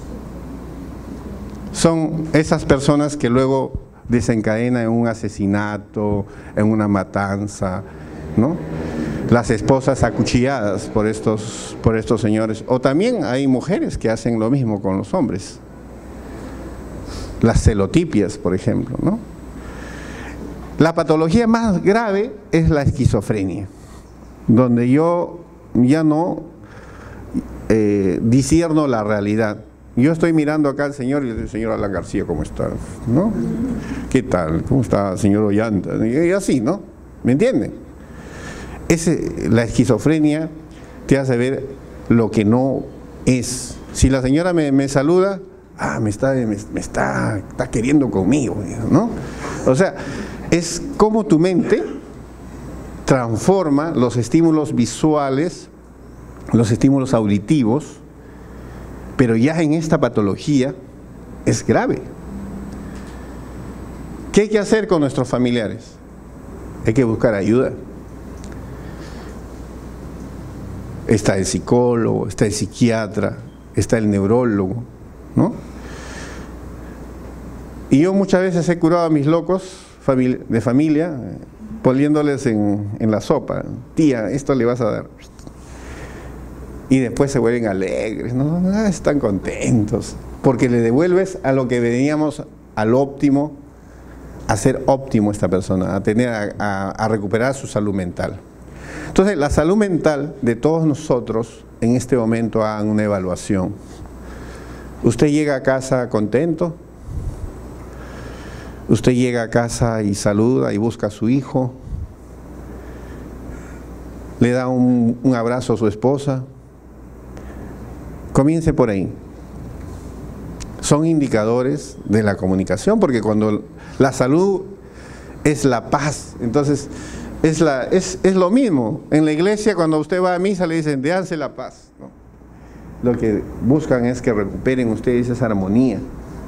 Son esas personas que luego desencadenan en un asesinato, en una matanza, ¿no? Las esposas acuchilladas por estos, por estos señores. O también hay mujeres que hacen lo mismo con los hombres. Las celotipias, por ejemplo, ¿no? La patología más grave es la esquizofrenia, donde yo ya no eh, discierno la realidad. Yo estoy mirando acá al señor y le digo, señor Alan García, ¿cómo está? ¿No? ¿Qué tal? ¿Cómo está, señor Ollanta? Y así, ¿no? ¿Me entienden? Ese, la esquizofrenia te hace ver lo que no es. Si la señora me, me saluda, ah, me está, me, me está, está queriendo conmigo, ¿no? O sea, es como tu mente transforma los estímulos visuales, los estímulos auditivos, pero ya en esta patología es grave. ¿Qué hay que hacer con nuestros familiares? Hay que buscar ayuda. Está el psicólogo, está el psiquiatra, está el neurólogo, ¿no? Y yo muchas veces he curado a mis locos de familia poniéndoles en, en la sopa. Tía, esto le vas a dar. Y después se vuelven alegres, ¿no? Ah, están contentos, porque le devuelves a lo que veníamos al óptimo, a ser óptimo esta persona, a tener a, a, a recuperar su salud mental. Entonces, la salud mental de todos nosotros en este momento hagan una evaluación. ¿Usted llega a casa contento? ¿Usted llega a casa y saluda y busca a su hijo? ¿Le da un, un abrazo a su esposa? Comience por ahí. Son indicadores de la comunicación, porque cuando la salud es la paz, entonces es, la, es, es lo mismo. En la iglesia, cuando usted va a misa, le dicen, déjanse la paz, ¿no? Lo que buscan es que recuperen ustedes esa armonía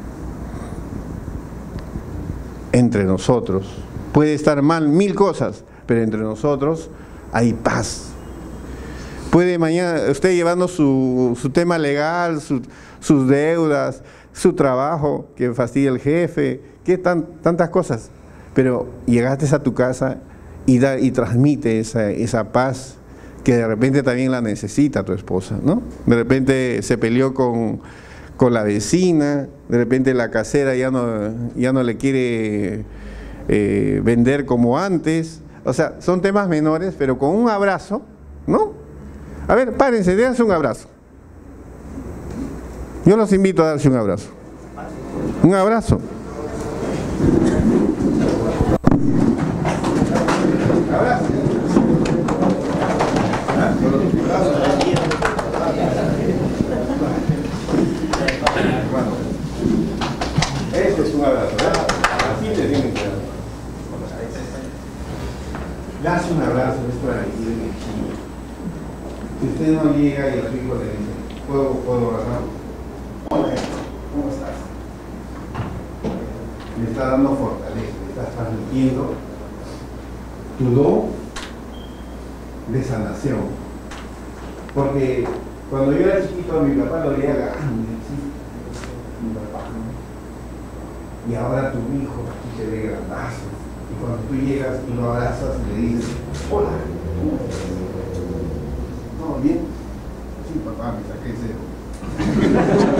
entre nosotros. Puede estar mal mil cosas, pero entre nosotros hay paz. Puede mañana usted llevando su, su tema legal, su, sus deudas, su trabajo, que fastidia el jefe, que tan, tantas cosas, pero llegaste a tu casa y, da, y transmite esa, esa paz que de repente también la necesita tu esposa, ¿no? De repente se peleó con, con la vecina, de repente la casera ya no, ya no le quiere eh, vender como antes. O sea, son temas menores, pero con un abrazo, ¿no? A ver, párense, déjense un abrazo. Yo los invito a darse un abrazo. Un abrazo. Abrazo. Este es un abrazo, ¿verdad? Así te tienen que dar. Dase un abrazo, es para aquí de energía. Si usted no llega y el hijo le dice, ¿puedo, puedo abrazar? Hola, ¿cómo estás? Le está dando fortaleza, le estás transmitiendo tu don de sanación. Porque cuando yo era chiquito a mi papá lo veía agarrando, mi papá, ¿no? Y ahora tu hijo aquí te ve grandazo. Y cuando tú llegas y lo abrazas, le dices, hola, ¿cómo estás? ¿Todo bien? Sí, papá, me saqué cero.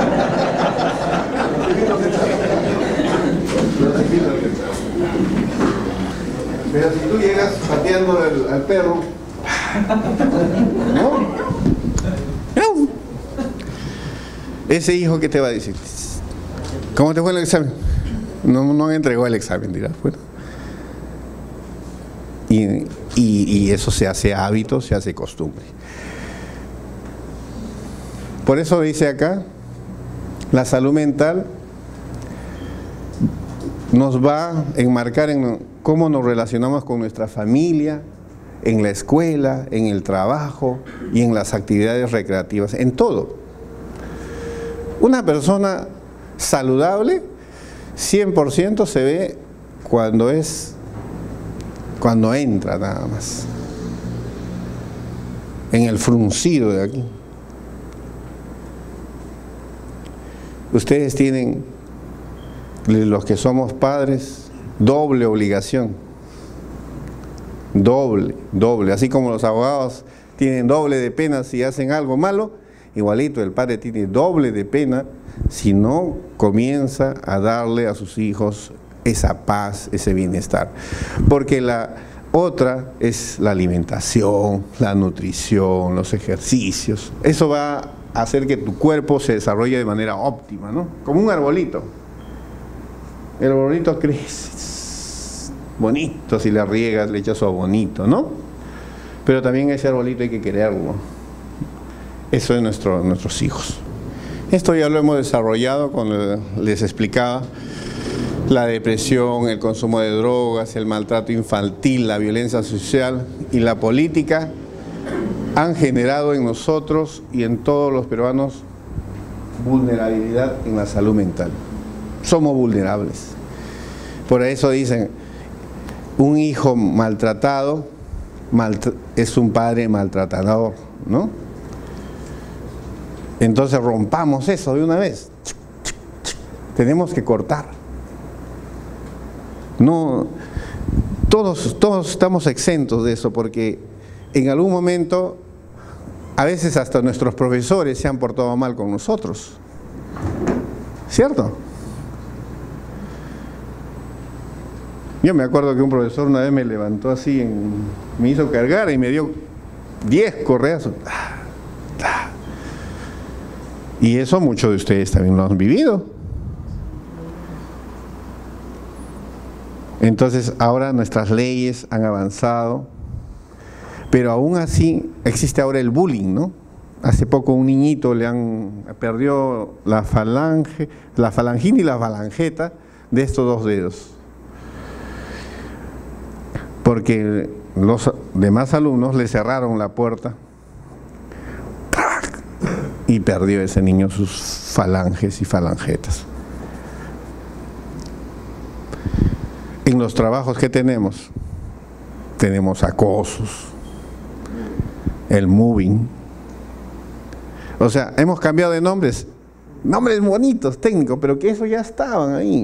Pero si tú llegas pateando al, al perro, ¿no? Ese hijo, ¿qué te va a decir? ¿Cómo te fue el examen? No, no entregó el examen, dirás. Bueno. Y, y, y eso se hace hábito, se hace costumbre. Por eso dice acá, la salud mental nos va a enmarcar en cómo nos relacionamos con nuestra familia, en la escuela, en el trabajo y en las actividades recreativas, en todo. Una persona saludable, cien por ciento se ve cuando es, cuando entra nada más, en el fruncido de aquí. Ustedes tienen, los que somos padres, doble obligación, doble, doble, así como los abogados tienen doble de pena si hacen algo malo, igualito el padre tiene doble de pena si no comienza a darle a sus hijos esa paz, ese bienestar. Porque la otra es la alimentación, la nutrición, los ejercicios. Eso va a hacer que tu cuerpo se desarrolle de manera óptima, ¿no? Como un arbolito. El arbolito crece bonito si le riegas, le echas su abonito, ¿no? Pero también ese arbolito hay que quererlo. Eso es nuestro, nuestros hijos. Esto ya lo hemos desarrollado cuando les explicaba la depresión, el consumo de drogas, el maltrato infantil, la violencia social y la política han generado en nosotros y en todos los peruanos vulnerabilidad en la salud mental. Somos vulnerables. Por eso dicen, un hijo maltratado maltra- es un padre maltratador, ¿no? Entonces rompamos eso de una vez. Tenemos que cortar. No, todos, todos estamos exentos de eso, porque en algún momento, a veces hasta nuestros profesores se han portado mal con nosotros. ¿Cierto? Yo me acuerdo que un profesor una vez me levantó así, en, me hizo cargar y me dio diez correazos. Y eso muchos de ustedes también lo han vivido. Entonces ahora nuestras leyes han avanzado, pero aún así existe ahora el bullying, ¿no? Hace poco un niñito le han perdió la falange, la falangina y la falangeta de estos dos dedos, porque los demás alumnos le cerraron la puerta y perdió ese niño sus falanges y falangetas. En los trabajos que tenemos, tenemos acosos, el moving. O sea, hemos cambiado de nombres, nombres bonitos, técnicos, pero que eso ya estaban ahí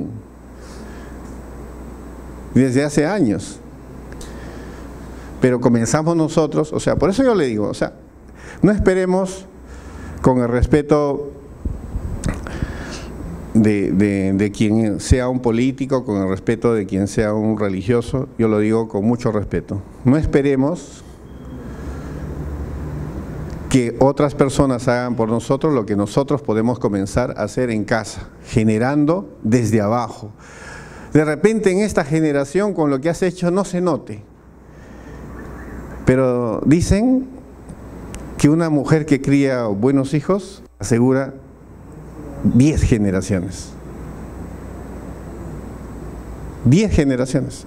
desde hace años. Pero comenzamos nosotros, o sea, por eso yo le digo, o sea, no esperemos con el respeto de, de, de quien sea un político, con el respeto de quien sea un religioso, yo lo digo con mucho respeto. No esperemos que otras personas hagan por nosotros lo que nosotros podemos comenzar a hacer en casa, generando desde abajo. De repente en esta generación con lo que has hecho no se note, pero dicen que una mujer que cría buenos hijos asegura diez generaciones. Diez generaciones.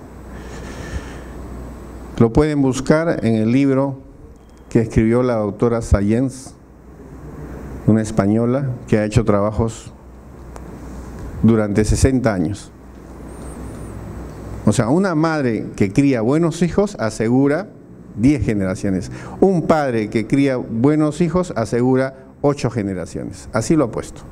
Lo pueden buscar en el libro que escribió la doctora Sayens, una española que ha hecho trabajos durante sesenta años. O sea, una madre que cría buenos hijos asegura diez generaciones. Un padre que cría buenos hijos asegura ocho generaciones. Así lo ha puesto.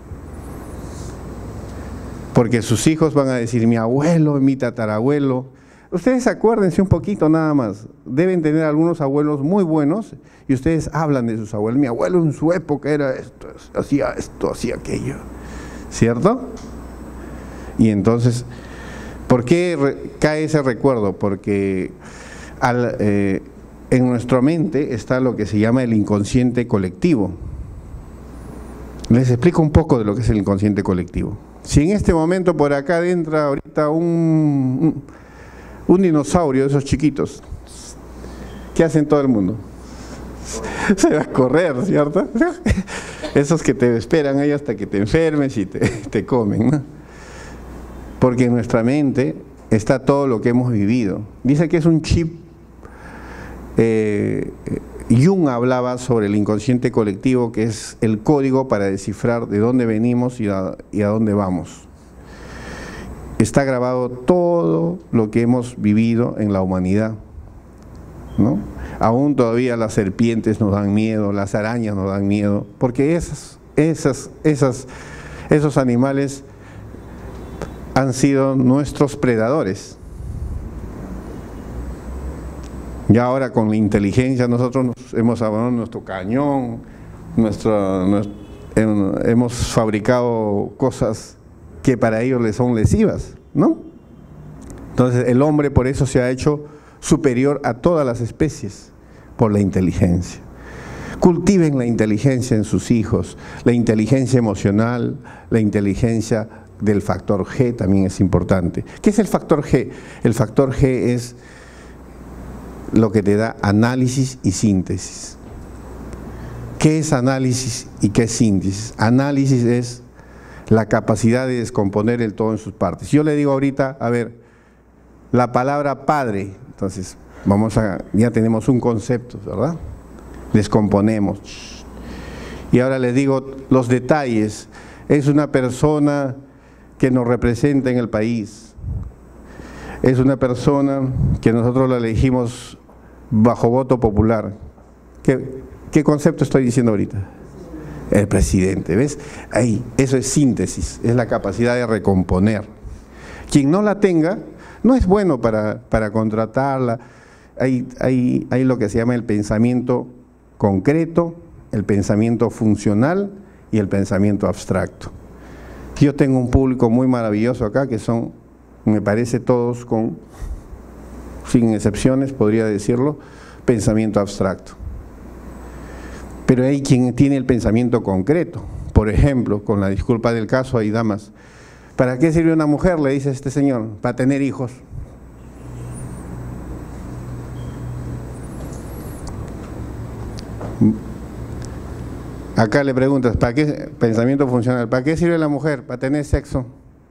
Porque sus hijos van a decir, mi abuelo, mi tatarabuelo. Ustedes acuérdense un poquito nada más. Deben tener algunos abuelos muy buenos y ustedes hablan de sus abuelos. Mi abuelo en su época era esto, hacía esto, hacía aquello. ¿Cierto? Y entonces, ¿por qué cae ese recuerdo? Porque al... Eh, en nuestra mente está lo que se llama el inconsciente colectivo. Les explico un poco de lo que es el inconsciente colectivo. Si en este momento por acá entra ahorita un, un, un dinosaurio de esos chiquitos, ¿qué hacen todo el mundo? Se va a correr, ¿cierto? Esos que te esperan ahí hasta que te enfermes y te, te comen, ¿no? Porque en nuestra mente está todo lo que hemos vivido. Dice que es un chip Eh, Jung hablaba sobre el inconsciente colectivo, que es el código para descifrar de dónde venimos y a, y a dónde vamos. Está grabado todo lo que hemos vivido en la humanidad, ¿no? Aún todavía las serpientes nos dan miedo, las arañas nos dan miedo, porque esas, esas, esas, esos animales han sido nuestros predadores. Ya ahora con la inteligencia nosotros nos hemos abandonado nuestro cañón, nuestro, nuestro, hemos fabricado cosas que para ellos les son lesivas, ¿no? Entonces el hombre por eso se ha hecho superior a todas las especies, por la inteligencia. Cultiven la inteligencia en sus hijos, la inteligencia emocional, la inteligencia del factor G también es importante. ¿Qué es el factor G? El factor G es lo que te da análisis y síntesis. ¿Qué es análisis y qué es síntesis? Análisis es la capacidad de descomponer el todo en sus partes. Yo le digo ahorita, a ver, la palabra padre, entonces vamos a, ya tenemos un concepto, ¿verdad? Descomponemos. Y ahora les digo los detalles. Es una persona que nos representa en el país. Es una persona que nosotros la elegimos bajo voto popular. ¿Qué, qué concepto estoy diciendo ahorita? El presidente, ¿ves? Ahí, eso es síntesis, es la capacidad de recomponer. Quien no la tenga, no es bueno para, para contratarla. Hay, hay, hay lo que se llama el pensamiento concreto, el pensamiento funcional y el pensamiento abstracto. Yo tengo un público muy maravilloso acá que son, me parece todos con, sin excepciones, podría decirlo, pensamiento abstracto. Pero hay quien tiene el pensamiento concreto. Por ejemplo, con la disculpa del caso, hay damas. ¿Para qué sirve una mujer? Le dice este señor, para tener hijos. Acá le preguntas, ¿para qué? Pensamiento funcional, ¿para qué sirve la mujer? Para tener sexo.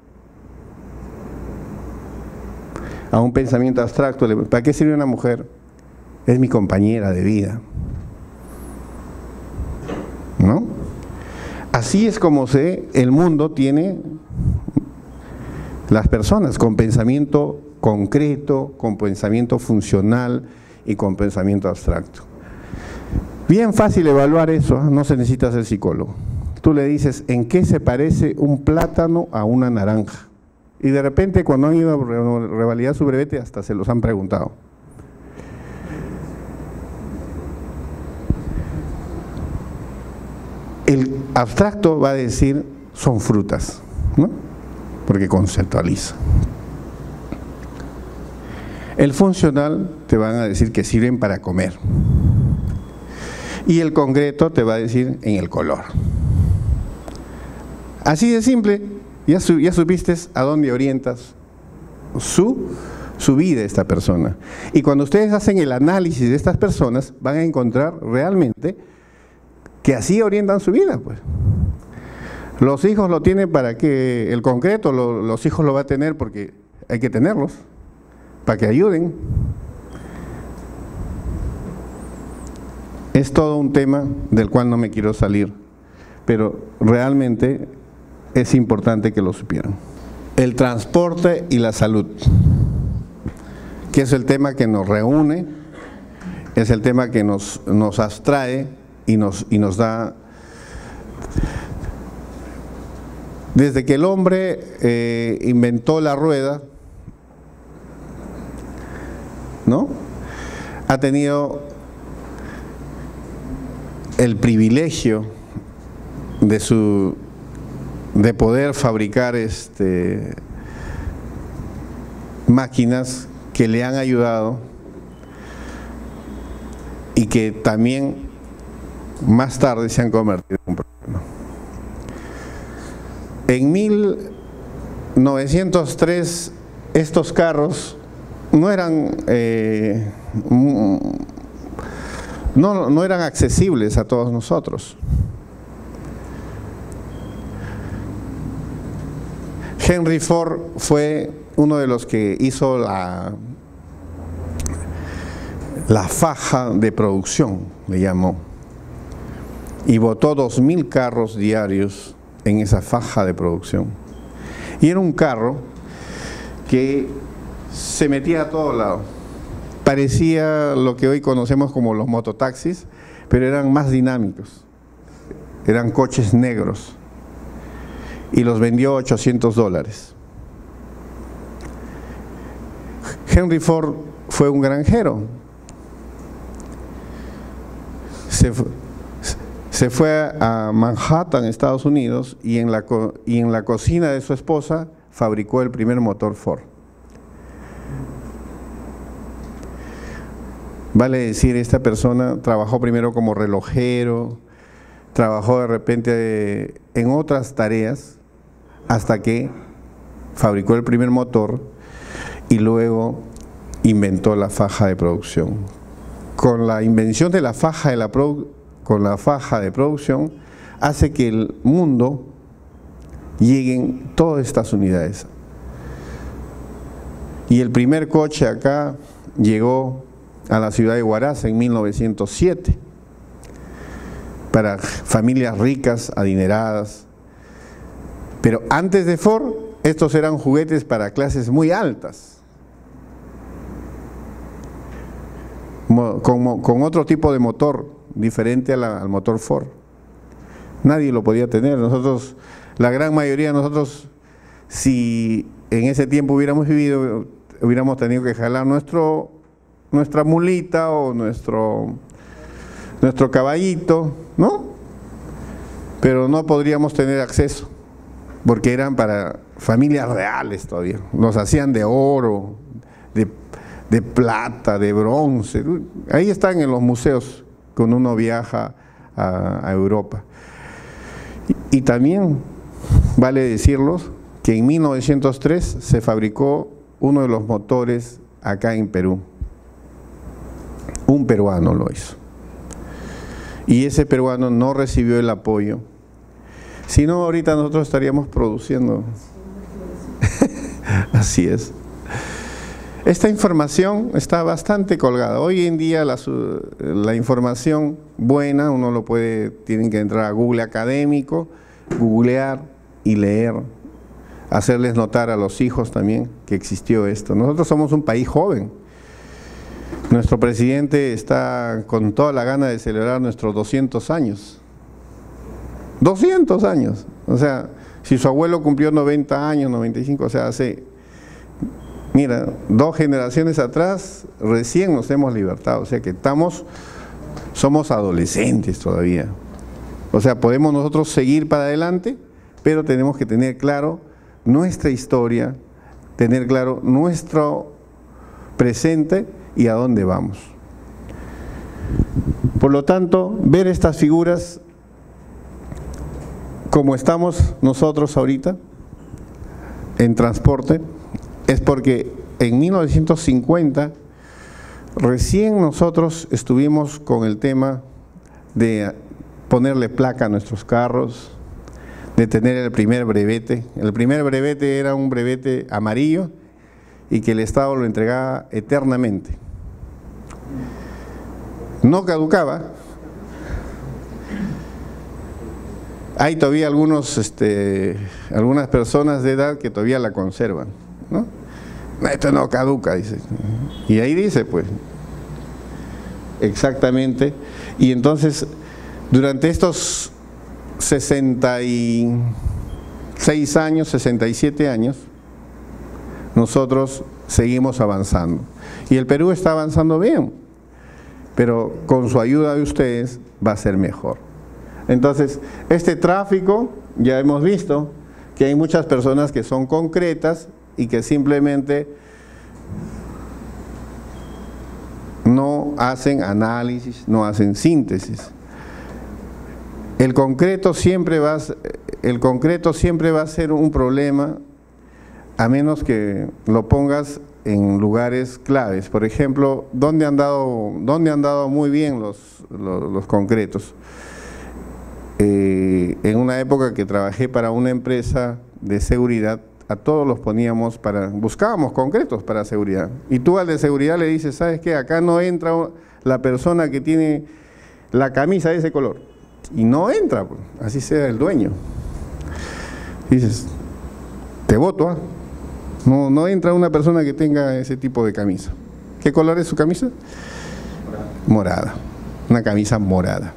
A un pensamiento abstracto, ¿para qué sirve una mujer? Es mi compañera de vida, ¿no? Así es como se, el mundo tiene las personas, con pensamiento concreto, con pensamiento funcional y con pensamiento abstracto. Bien fácil evaluar eso, no se necesita ser psicólogo. Tú le dices, ¿en qué se parece un plátano a una naranja? Y de repente cuando han ido a revalidar su brevete hasta se los han preguntado. El abstracto va a decir, son frutas, ¿no? Porque conceptualiza. El funcional te van a decir que sirven para comer. Y el concreto te va a decir en el color. Así de simple, ya, su, ya supiste a dónde orientas su, su vida esta persona. Y cuando ustedes hacen el análisis de estas personas, van a encontrar realmente que así orientan su vida, pues. Los hijos lo tienen para que, el concreto, lo, los hijos lo va a tener porque hay que tenerlos, para que ayuden. Es todo un tema del cual no me quiero salir, pero realmente es importante que lo supieran. El transporte y la salud, que es el tema que nos reúne, es el tema que nos, nos abstrae y nos, y nos da. Desde que el hombre eh, inventó la rueda, ¿no? Ha tenido el privilegio de su de poder fabricar este máquinas que le han ayudado y que también más tarde se han convertido en un problema. En mil novecientos tres estos carros no eran eh, No, no eran accesibles a todos nosotros. Henry Ford fue uno de los que hizo la, la faja de producción, le llamó, y botó dos mil carros diarios en esa faja de producción. Y era un carro que se metía a todo lado. Parecía lo que hoy conocemos como los mototaxis, pero eran más dinámicos. Eran coches negros. Y los vendió a ochocientos dólares. Henry Ford fue un granjero. Se, se fue a Manhattan, Estados Unidos, y en, la, y en la cocina de su esposa fabricó el primer motor Ford. Vale decir, esta persona trabajó primero como relojero, trabajó de repente en otras tareas, hasta que fabricó el primer motor y luego inventó la faja de producción. Con la invención de la faja de, la produ con la faja de producción, hace que el mundo lleguen todas estas unidades. Y el primer coche acá llegó a la ciudad de Huaraz en mil novecientos siete, para familias ricas, adineradas. Pero antes de Ford, estos eran juguetes para clases muy altas, con, con otro tipo de motor, diferente a la, al motor Ford. Nadie lo podía tener. Nosotros, la gran mayoría de nosotros, si en ese tiempo hubiéramos vivido, hubiéramos tenido que jalar nuestro nuestra mulita o nuestro nuestro caballito, ¿no? Pero no podríamos tener acceso, porque eran para familias reales todavía. Los hacían de oro, de, de plata, de bronce. Ahí están en los museos cuando uno viaja a, a Europa. Y, y también vale decirlos que en mil novecientos tres se fabricó uno de los motores acá en Perú. Un peruano lo hizo. Y ese peruano no recibió el apoyo. Si no, ahorita nosotros estaríamos produciendo. Así es. Esta información está bastante colgada. Hoy en día la, la información buena, uno lo puede, tienen que entrar a Google Académico, googlear y leer, hacerles notar a los hijos también que existió esto. Nosotros somos un país joven. Nuestro presidente está con toda la gana de celebrar nuestros doscientos años. doscientos años. O sea, si su abuelo cumplió noventa años, noventa y cinco, o sea, hace, mira, dos generaciones atrás recién nos hemos libertado. O sea que estamos, somos adolescentes todavía. O sea, podemos nosotros seguir para adelante, pero tenemos que tener claro nuestra historia, tener claro nuestro presente y a dónde vamos. Por lo tanto, ver estas figuras como estamos nosotros ahorita en transporte es porque en mil novecientos cincuenta recién nosotros estuvimos con el tema de ponerle placa a nuestros carros, de tener el primer brevete. El primer brevete era un brevete amarillo y que el Estado lo entregaba eternamente. No caducaba. Hay todavía algunos, este, algunas personas de edad que todavía la conservan, ¿no? Esto no caduca, dice. Y ahí dice, pues, exactamente. Y entonces, durante estos sesenta y seis años, sesenta y siete años, nosotros seguimos avanzando. Y el Perú está avanzando bien, pero con su ayuda de ustedes va a ser mejor. Entonces, este tráfico, ya hemos visto que hay muchas personas que son concretas y que simplemente no hacen análisis, no hacen síntesis. El concreto siempre va a, el concreto siempre va a ser un problema, a menos que lo pongas en lugares claves. Por ejemplo, ¿dónde han dado, dónde han dado muy bien los, los, los concretos? Eh, en una época que trabajé para una empresa de seguridad, a todos los poníamos para, buscábamos concretos para seguridad. Y tú al de seguridad le dices, ¿sabes qué? Acá no entra la persona que tiene la camisa de ese color. Y no entra, pues, así sea el dueño. Dices, te voto, ¿ah? No, no entra una persona que tenga ese tipo de camisa. ¿Qué color es su camisa? Morada. Morada. Una camisa morada.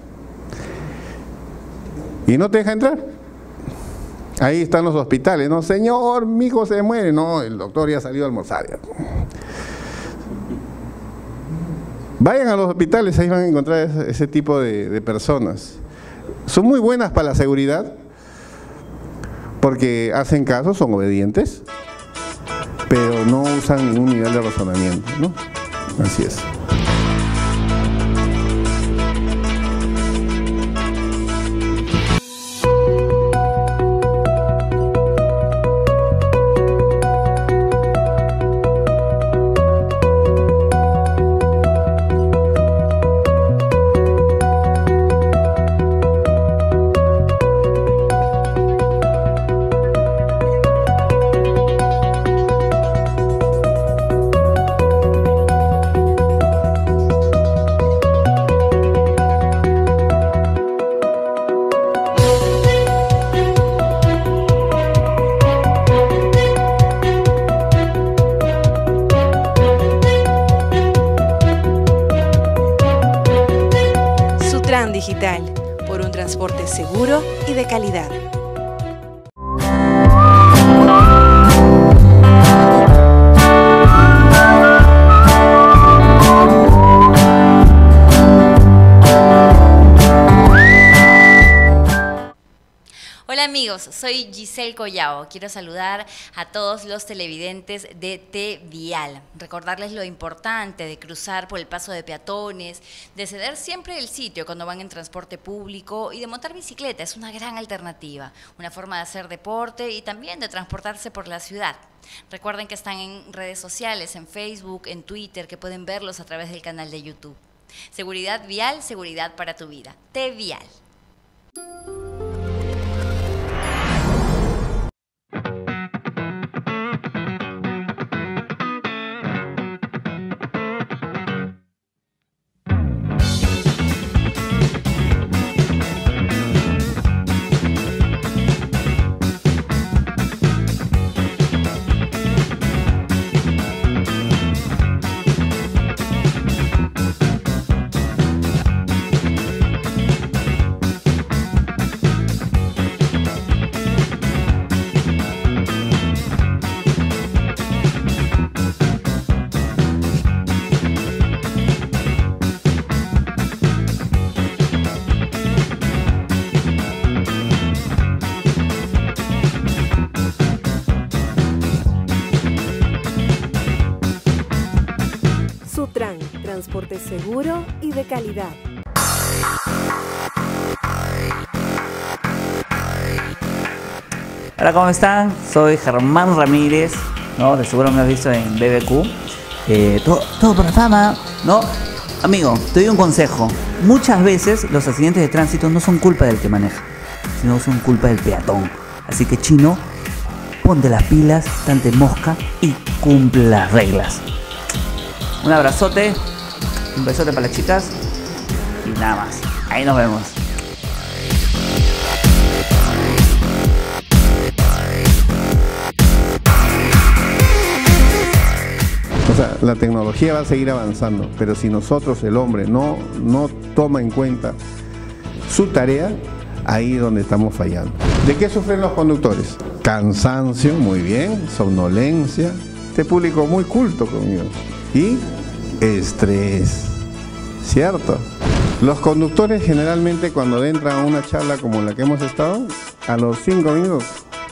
Y no te deja entrar. Ahí están los hospitales, ¿no? Señor, mi hijo se muere. No, el doctor ya salió a almorzar. Ya. Vayan a los hospitales, ahí van a encontrar ese, ese tipo de, de personas. Son muy buenas para la seguridad, porque hacen caso, son obedientes, pero no usan ningún nivel de razonamiento, ¿no? Así es. Digital, por un transporte seguro y de calidad. Hola amigos, soy Giselle Collao. Quiero saludar a todos los televidentes de T Vial. Recordarles lo importante de cruzar por el paso de peatones, de ceder siempre el sitio cuando van en transporte público y de montar bicicleta. Es una gran alternativa, una forma de hacer deporte y también de transportarse por la ciudad. Recuerden que están en redes sociales, en Facebook, en Twitter, que pueden verlos a través del canal de YouTube. Seguridad vial, seguridad para tu vida. T Vial. Sutran, transporte seguro y de calidad. Hola, ¿cómo están? Soy Germán Ramírez, ¿no? De seguro me has visto en B B Q. Eh, todo, todo por la fama, ¿no? Amigo, te doy un consejo. Muchas veces los accidentes de tránsito no son culpa del que maneja, sino son culpa del peatón. Así que, chino, ponte las pilas, tante mosca y cumple las reglas. Un abrazote, un besote para las chicas y nada más. Ahí nos vemos. O sea, la tecnología va a seguir avanzando, pero si nosotros, el hombre, no, no toma en cuenta su tarea, ahí es donde estamos fallando. ¿De qué sufren los conductores? Cansancio, muy bien, somnolencia, este público muy culto conmigo. Y estrés, ¿cierto? Los conductores generalmente cuando entran a una charla como la que hemos estado, a los cinco minutos,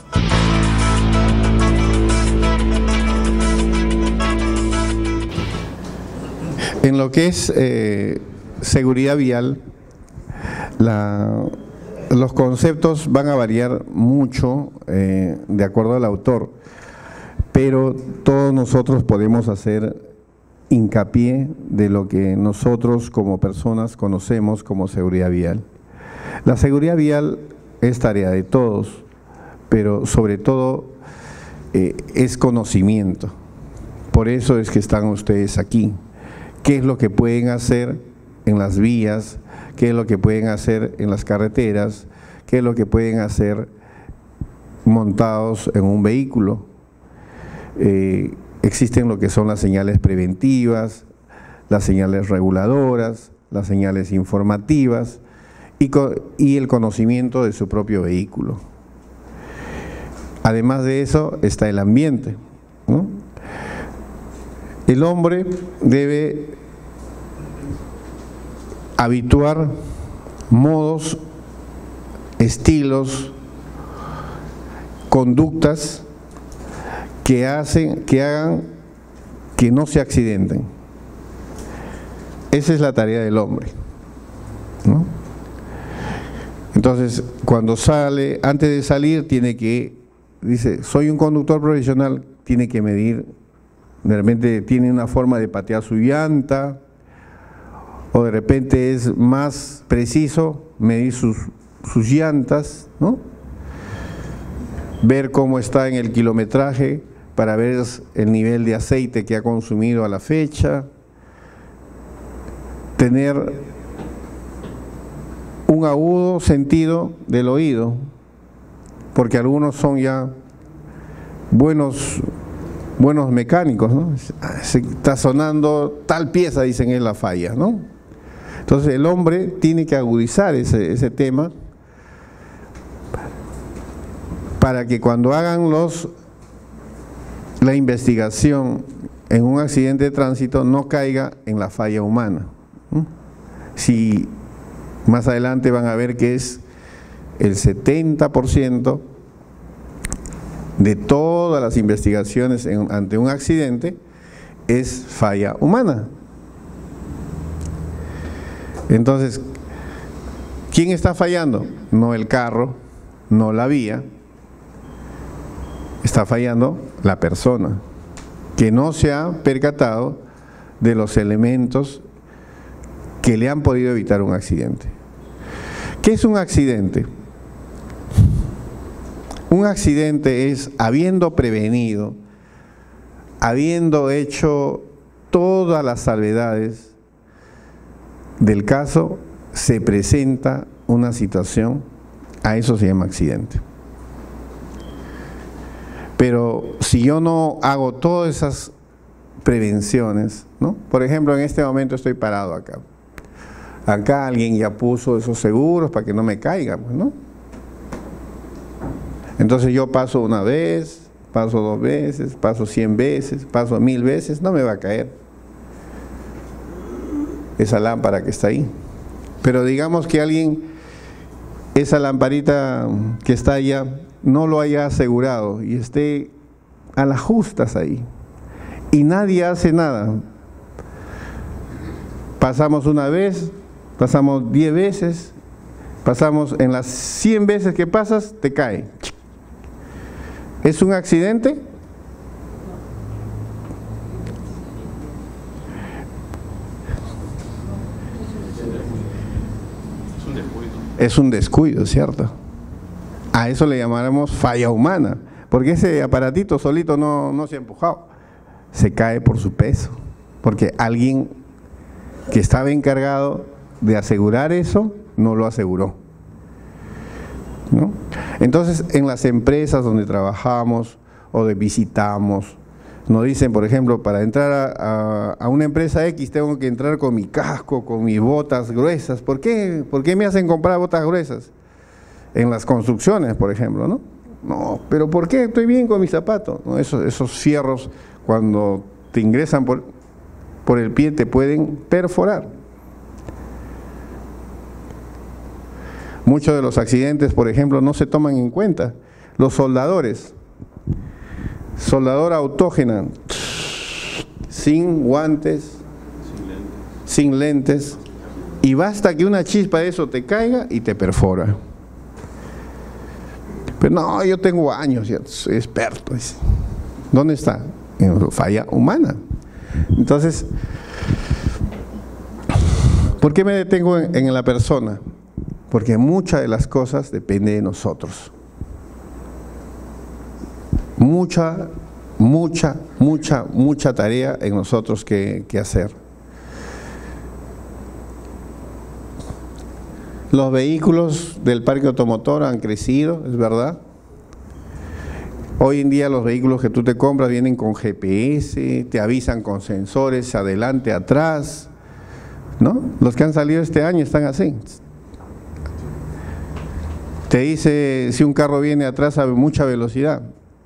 en lo que es eh, seguridad vial, la, los conceptos van a variar mucho eh, de acuerdo al autor, pero todos nosotros podemos hacer hincapié de lo que nosotros como personas conocemos como seguridad vial. La seguridad vial es tarea de todos, pero sobre todo eh, es conocimiento. Por eso es que están ustedes aquí. ¿Qué es lo que pueden hacer en las vías? ¿Qué es lo que pueden hacer en las carreteras? ¿Qué es lo que pueden hacer montados en un vehículo? Eh, existen lo que son las señales preventivas, las señales reguladoras, las señales informativas y, y el conocimiento de su propio vehículo. Además de eso está el ambiente, ¿no? El hombre debe habituar modos, estilos, conductas que hacen, que hagan que no se accidenten. Esa es la tarea del hombre, ¿no? Entonces, cuando sale, antes de salir, tiene que, dice, soy un conductor profesional, tiene que medir, de repente tiene una forma de patear su llanta, o de repente es más preciso medir sus, sus llantas, ¿no? Ver cómo está en el kilometraje para ver el nivel de aceite que ha consumido a la fecha, tener un agudo sentido del oído, porque algunos son ya buenos, buenos mecánicos, ¿no? Se está sonando tal pieza, dicen, es la falla, ¿no? Entonces el hombre tiene que agudizar ese, ese tema para que cuando hagan los la investigación en un accidente de tránsito no caiga en la falla humana. Si más adelante van a ver que es el setenta por ciento de todas las investigaciones en, ante un accidente es falla humana. Entonces, ¿quién está fallando? No el carro, no la vía, está fallando la persona que no se ha percatado de los elementos que le han podido evitar un accidente. ¿Qué es un accidente? Un accidente es, habiendo prevenido, habiendo hecho todas las salvedades del caso, se presenta una situación, a eso se llama accidente. Pero si yo no hago todas esas prevenciones, ¿no? Por ejemplo, en este momento estoy parado acá. Acá alguien ya puso esos seguros para que no me caiga, ¿no? Entonces yo paso una vez, paso dos veces, paso cien veces, paso mil veces, no me va a caer esa lámpara que está ahí. Pero digamos que alguien, esa lamparita que está allá, no lo haya asegurado y esté a las justas ahí y nadie hace nada. Pasamos una vez, pasamos diez veces, pasamos en las cien veces que pasas, te cae. ¿Es un accidente? Es un descuido. Es un descuido, ¿cierto? A eso le llamaremos falla humana, porque ese aparatito solito no, no se ha empujado, se cae por su peso, porque alguien que estaba encargado de asegurar eso, no lo aseguró, ¿no? Entonces, en las empresas donde trabajamos o de visitamos, nos dicen, por ejemplo, para entrar a, a, a una empresa X tengo que entrar con mi casco, con mis botas gruesas. ¿Por qué? ¿Por qué me hacen comprar botas gruesas? En las construcciones, por ejemplo, ¿no? No, pero ¿por qué? Estoy bien con mis zapatos. ¿No? Esos, esos fierros, cuando te ingresan por, por el pie, te pueden perforar. Muchos de los accidentes, por ejemplo, no se toman en cuenta. Los soldadores, soldadora autógena, sin guantes, sin lentes, y basta que una chispa de eso te caiga y te perfora. Pero no, yo tengo años, ya soy experto. ¿Dónde está? En falla humana. Entonces, ¿por qué me detengo en, en la persona? Porque muchas de las cosas dependen de nosotros. mucha, mucha, mucha, mucha tarea en nosotros que, que hacer. Los vehículos del parque automotor han crecido, es verdad. Hoy en día los vehículos que tú te compras vienen con G P S, te avisan con sensores adelante, atrás, ¿no? Los que han salido este año están así. Te dice si un carro viene atrás a mucha velocidad.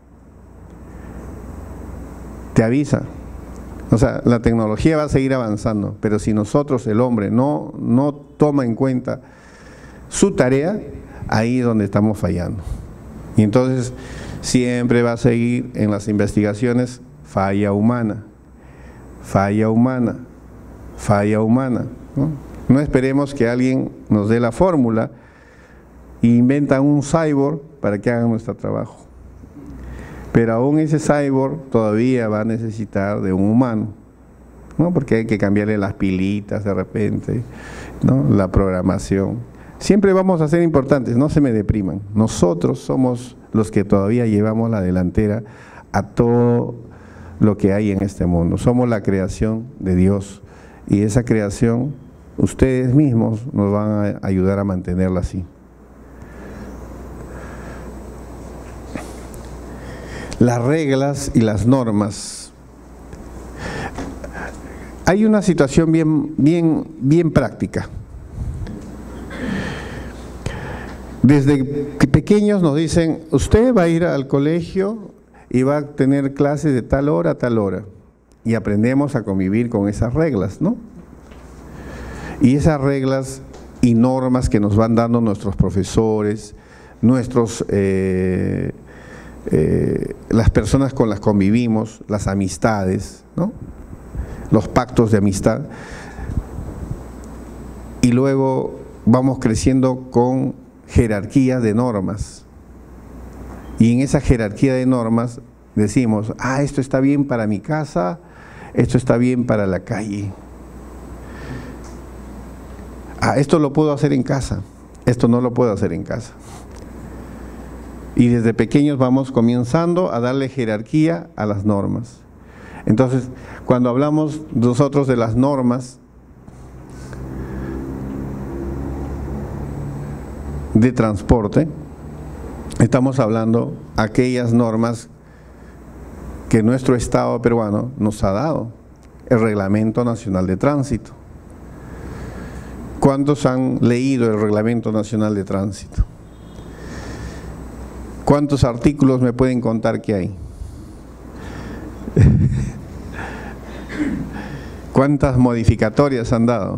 Te avisa. O sea, la tecnología va a seguir avanzando, pero si nosotros, el hombre, no, no toma en cuenta su tarea, ahí es donde estamos fallando. Y entonces siempre va a seguir en las investigaciones falla humana, falla humana, falla humana, ¿no? No esperemos que alguien nos dé la fórmula e inventa un cyborg para que haga nuestro trabajo. Pero aún ese cyborg todavía va a necesitar de un humano, ¿no? Porque hay que cambiarle las pilitas de repente, ¿no? La programación. Siempre vamos a ser importantes, no se me depriman. Nosotros somos los que todavía llevamos la delantera a todo lo que hay en este mundo. Somos la creación de Dios y esa creación ustedes mismos nos van a ayudar a mantenerla así. Las reglas y las normas. Hay una situación bien, bien, bien práctica. Desde pequeños nos dicen, usted va a ir al colegio y va a tener clases de tal hora a tal hora. Y aprendemos a convivir con esas reglas, ¿no? Y esas reglas y normas que nos van dando nuestros profesores, nuestros, eh, eh, las personas con las que convivimos, las amistades, ¿no? Los pactos de amistad. Y luego vamos creciendo con jerarquía de normas, y en esa jerarquía de normas decimos, ah, esto está bien para mi casa, esto está bien para la calle, ah, esto lo puedo hacer en casa, esto no lo puedo hacer en casa. Y desde pequeños vamos comenzando a darle jerarquía a las normas. Entonces, cuando hablamos nosotros de las normas de transporte, estamos hablando aquellas normas que nuestro Estado peruano nos ha dado, el Reglamento Nacional de Tránsito. ¿Cuántos han leído el Reglamento Nacional de Tránsito? ¿Cuántos artículos me pueden contar que hay? ¿Cuántas modificatorias han dado?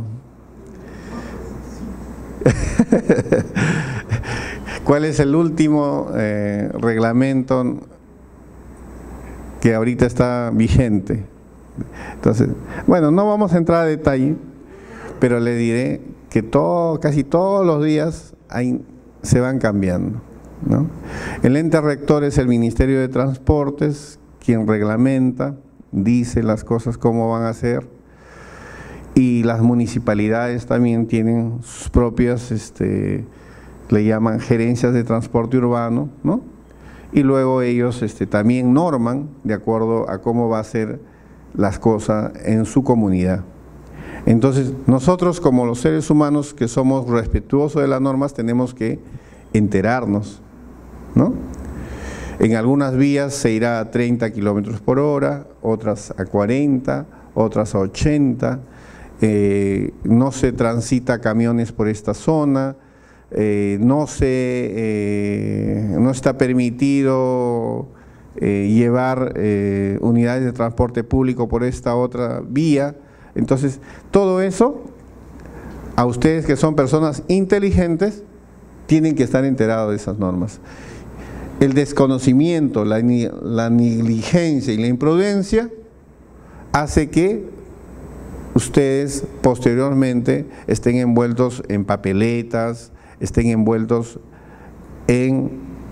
¿Cuál es el último eh, reglamento que ahorita está vigente? Entonces, bueno, no vamos a entrar a detalle, pero le diré que todo, casi todos los días hay, se van cambiando, ¿no? El ente rector es el Ministerio de Transportes, quien reglamenta, dice las cosas cómo van a ser, y las municipalidades también tienen sus propias, este, le llaman gerencias de transporte urbano, ¿no? Y luego ellos este, también norman de acuerdo a cómo va a ser las cosas en su comunidad. Entonces, nosotros como los seres humanos que somos respetuosos de las normas tenemos que enterarnos, ¿no? En algunas vías se irá a treinta kilómetros por hora, otras a cuarenta, otras a ochenta, eh, no se transita camiones por esta zona, eh, no, se, eh, no está permitido eh, llevar eh, unidades de transporte público por esta otra vía. Entonces, todo eso, a ustedes que son personas inteligentes, tienen que estar enterados de esas normas. El desconocimiento, la, la negligencia y la imprudencia hace que ustedes posteriormente estén envueltos en papeletas, estén envueltos en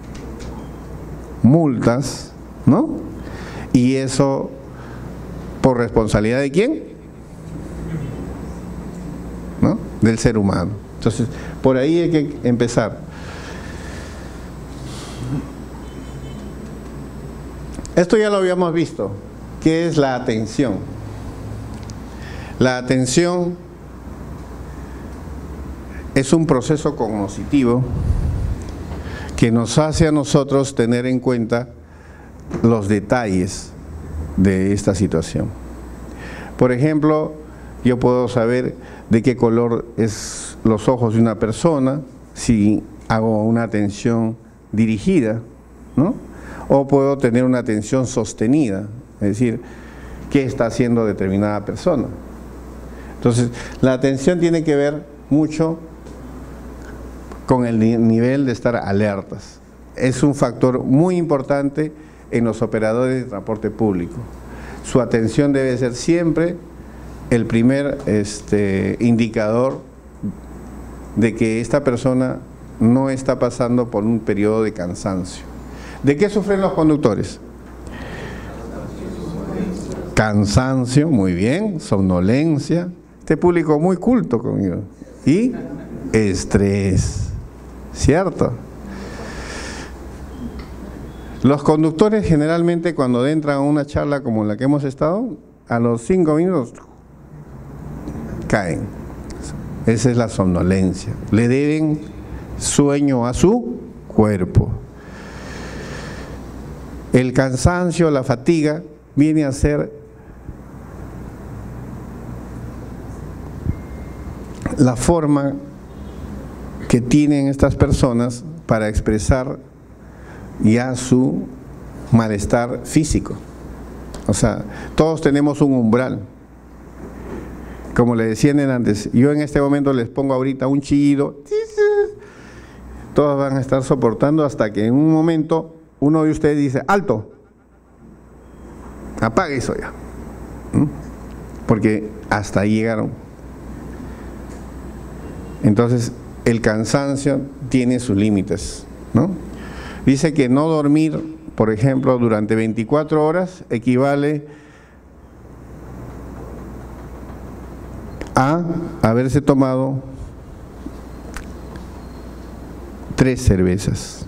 multas, ¿no? Y eso, ¿por responsabilidad de quién? ¿No? Del ser humano. Entonces, por ahí hay que empezar. Esto ya lo habíamos visto. ¿Qué es la atención? La atención es un proceso cognoscitivo que nos hace a nosotros tener en cuenta los detalles de esta situación. Por ejemplo, yo puedo saber de qué color es los ojos de una persona si hago una atención dirigida, ¿no? O puedo tener una atención sostenida, es decir, qué está haciendo determinada persona. Entonces, la atención tiene que ver mucho con el nivel de estar alertas. Es un factor muy importante en los operadores de transporte público. Su atención debe ser siempre el primer este, indicador de que esta persona no está pasando por un periodo de cansancio. ¿De qué sufren los conductores? Cansancio, muy bien, somnolencia, este público muy culto conmigo, y estrés, ¿cierto? Los conductores generalmente cuando entran a una charla como la que hemos estado, a los cinco minutos caen. Esa es la somnolencia. Le deben sueño a su cuerpo. El cansancio, la fatiga, viene a ser la forma que tienen estas personas para expresar ya su malestar físico. O sea, todos tenemos un umbral. Como le decían antes, yo en este momento les pongo ahorita un chillido, todos van a estar soportando hasta que en un momento uno de ustedes dice, ¡alto! Apague eso ya. ¿Mm? Porque hasta ahí llegaron. Entonces, el cansancio tiene sus límites, ¿no? Dice que no dormir, por ejemplo, durante veinticuatro horas equivale a haberse tomado tres cervezas.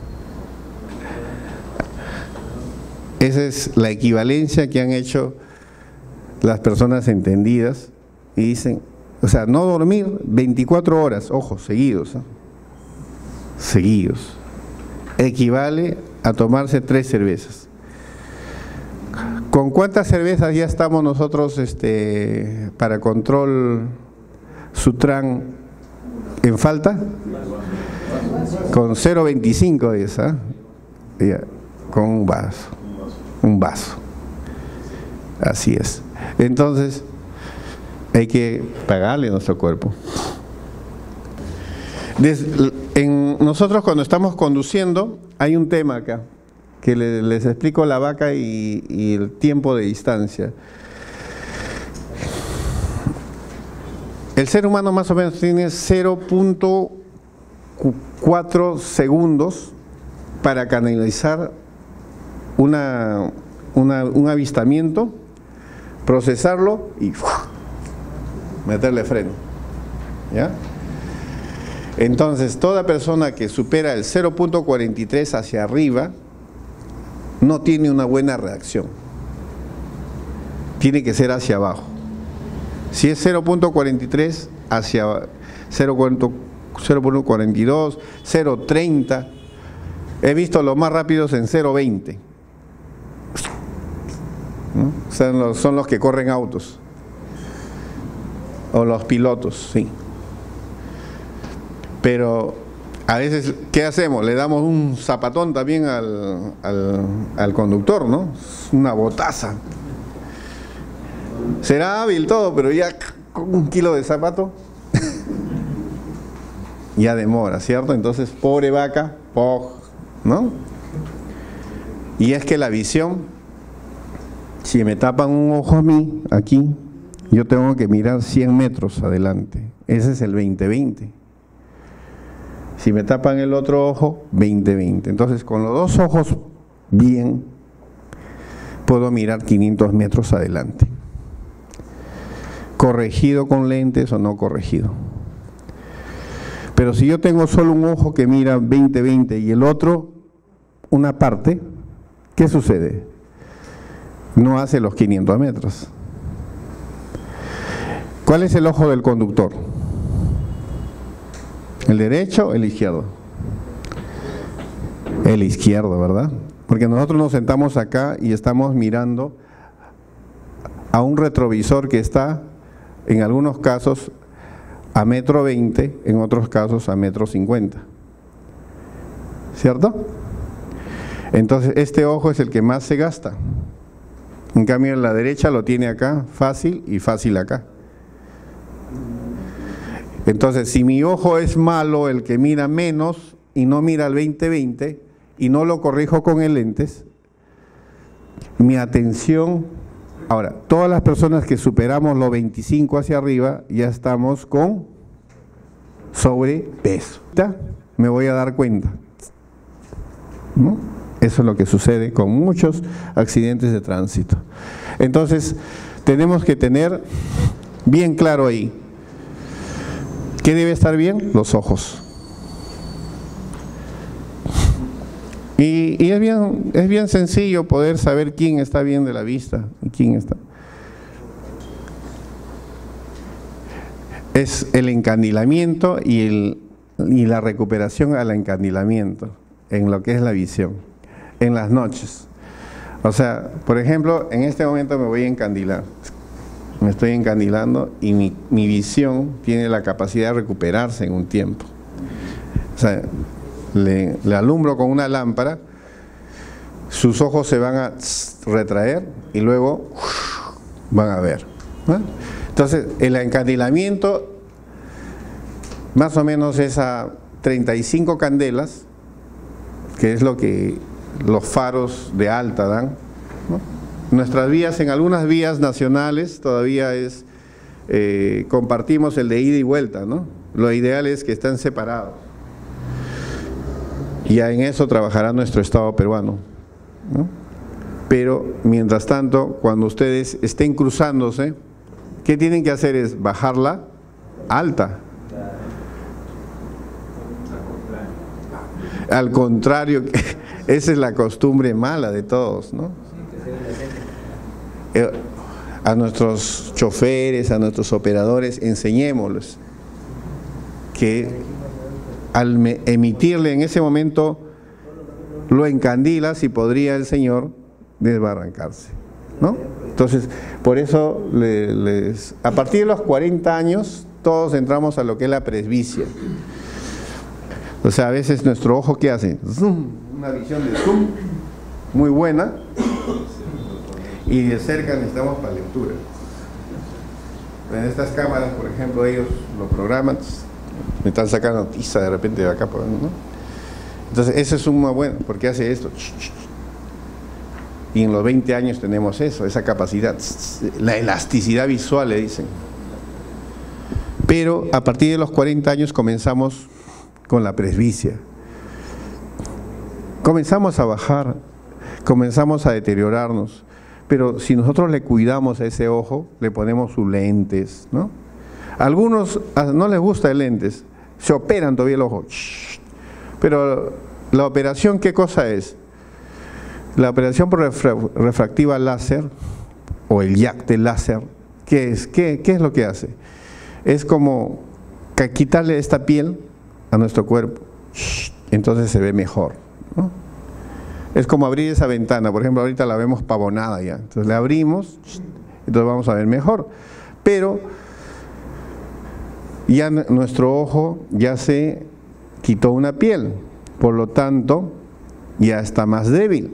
Esa es la equivalencia que han hecho las personas entendidas y dicen, o sea, no dormir veinticuatro horas, ojo, seguidos, ¿eh? seguidos, equivale a tomarse tres cervezas. ¿Con cuántas cervezas ya estamos nosotros este, para control Sutran en falta? Con cero coma veinticinco de esa, ya, con un vaso, un vaso. Así es. Entonces, hay que pagarle a nuestro cuerpo. Des, en, nosotros cuando estamos conduciendo, hay un tema acá, que le, les explico la vaca y, y el tiempo de distancia. El ser humano más o menos tiene cero punto cuatro segundos para canalizar una, una, un avistamiento, procesarlo y ¡uf! Meterle freno, ¿ya? Entonces, toda persona que supera el cero punto cuarenta y tres hacia arriba no tiene una buena reacción. Tiene que ser hacia abajo. Si es cero punto cuarenta y tres hacia cero punto cuarenta y dos, cero punto treinta, he visto los más rápidos en cero punto veinte. ¿No? Son los, son los que corren autos. O los pilotos, sí. Pero a veces, ¿qué hacemos? Le damos un zapatón también al, al, al conductor, ¿no? Una botaza. Será hábil todo, pero ya con un kilo de zapato ya demora, ¿cierto? Entonces, pobre vaca, ¡poj! ¿No? Y es que la visión, si me tapan un ojo a mí, aquí, yo tengo que mirar cien metros adelante. Ese es el veinte veinte. Si me tapan el otro ojo, veinte veinte. Entonces, con los dos ojos bien, puedo mirar quinientos metros adelante. Corregido con lentes o no corregido. Pero si yo tengo solo un ojo que mira veinte veinte y el otro una parte, ¿qué sucede? no hace los quinientos metros. ¿Cuál es el ojo del conductor? ¿El derecho o el izquierdo? El izquierdo, ¿verdad? Porque nosotros nos sentamos acá y estamos mirando a un retrovisor que está, en algunos casos, a metro veinte, en otros casos a metro cincuenta. ¿Cierto? Entonces, este ojo es el que más se gasta. En cambio, la derecha lo tiene acá, fácil, y fácil acá. Entonces, si mi ojo es malo, el que mira menos y no mira al veinte veinte y no lo corrijo con el lentes, mi atención, ahora, todas las personas que superamos los veinticinco hacia arriba ya estamos con sobrepeso. Me voy a dar cuenta, ¿no? Eso es lo que sucede con muchos accidentes de tránsito. Entonces, tenemos que tener bien claro ahí. ¿Qué debe estar bien? Los ojos. Y, y es, bien, es bien sencillo poder saber quién está bien de la vista y quién está. Es el encandilamiento y, el, y la recuperación al encandilamiento en lo que es la visión, en las noches. O sea, por ejemplo, en este momento me voy a encandilar. Me estoy encandilando y mi, mi visión tiene la capacidad de recuperarse en un tiempo. O sea, le, le alumbro con una lámpara, sus ojos se van a retraer y luego uf, van a ver, ¿no? Entonces, el encandilamiento más o menos es a treinta y cinco candelas, que es lo que los faros de alta dan, ¿no? Nuestras vías, en algunas vías nacionales todavía es, eh, compartimos el de ida y vuelta, ¿no? Lo ideal es que estén separados. Y ya en eso trabajará nuestro Estado peruano, ¿no? Pero, mientras tanto, cuando ustedes estén cruzándose, ¿qué tienen que hacer? Es bajarla alta. Al contrario, esa es la costumbre mala de todos, ¿no? A nuestros choferes, a nuestros operadores, enseñémosles que al emitirle en ese momento lo encandilas y podría el señor desbarrancarse, ¿no? Entonces, por eso le, les, a partir de los cuarenta años todos entramos a lo que es la presbicia. O sea, a veces nuestro ojo, ¿qué hace? Zoom, una visión de zoom muy buena, y de cerca necesitamos para lectura. En estas cámaras, por ejemplo, ellos lo programan, me están sacando tiza de repente de acá, ¿no? Entonces, eso es una buena, porque hace esto. Y en los veinte años tenemos eso, esa capacidad, la elasticidad visual, le dicen. Pero a partir de los cuarenta años comenzamos con la presbicia. Comenzamos a bajar, comenzamos a deteriorarnos. Pero si nosotros le cuidamos a ese ojo, le ponemos sus lentes, ¿no? A algunos no les gusta el lentes, se operan todavía el ojo. Pero la operación, ¿qué cosa es? La operación por refractiva láser, o el Y A C T láser, ¿qué es? ¿Qué, qué es lo que hace? Es como quitarle esta piel a nuestro cuerpo, entonces se ve mejor, ¿no? Es como abrir esa ventana, por ejemplo, ahorita la vemos pavonada ya, entonces la abrimos, entonces vamos a ver mejor, pero ya nuestro ojo ya se quitó una piel, por lo tanto ya está más débil.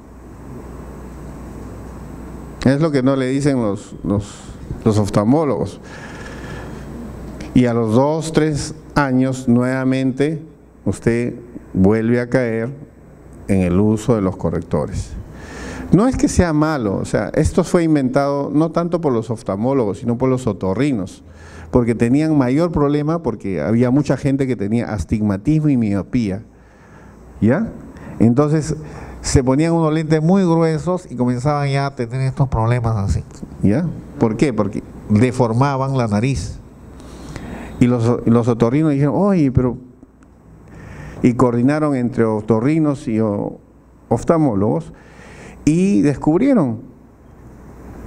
Es lo que no le dicen los, los, los oftalmólogos. Y a los dos, tres años nuevamente usted vuelve a caer en el uso de los correctores. No es que sea malo, o sea, esto fue inventado no tanto por los oftalmólogos, sino por los otorrinos, porque tenían mayor problema porque había mucha gente que tenía astigmatismo y miopía, ¿ya? Entonces se ponían unos lentes muy gruesos y comenzaban ya a tener estos problemas así, ¿ya? ¿Por qué? Porque deformaban la nariz. Y los, los otorrinos dijeron, oye, pero... y coordinaron entre otorrinos y oftalmólogos y descubrieron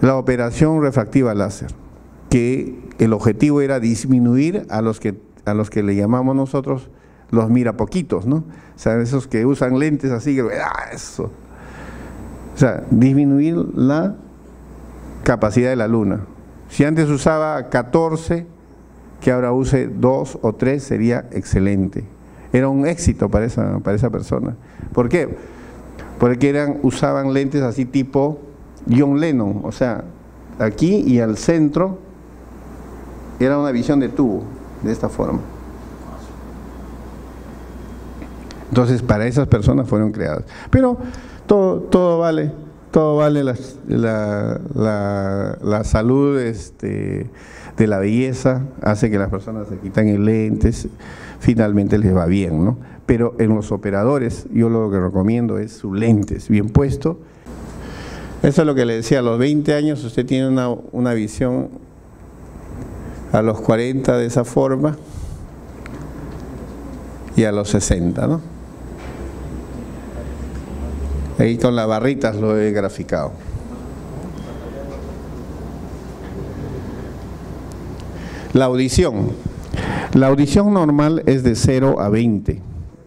la operación refractiva láser, que el objetivo era disminuir a los que, a los que le llamamos nosotros los mirapoquitos, ¿no? O sea, esos que usan lentes así, que, ¡ah, eso! O sea, disminuir la capacidad de la luna. Si antes usaba catorce, que ahora use dos o tres sería excelente. Era un éxito para esa, para esa persona. ¿Por qué? Porque eran, usaban lentes así tipo John Lennon, o sea, aquí y al centro era una visión de tubo, de esta forma. Entonces, para esas personas fueron creadas. Pero todo, todo vale, todo vale la, la, la, la salud este, de la belleza, hace que las personas se quitan lentes, finalmente les va bien, ¿no? Pero en los operadores, yo lo que recomiendo es sus lentes bien puestos. Eso es lo que le decía, a los veinte años usted tiene una, una visión, a los cuarenta de esa forma y a los sesenta, ¿no? Ahí con las barritas lo he graficado. La audición. La audición normal es de cero a veinte.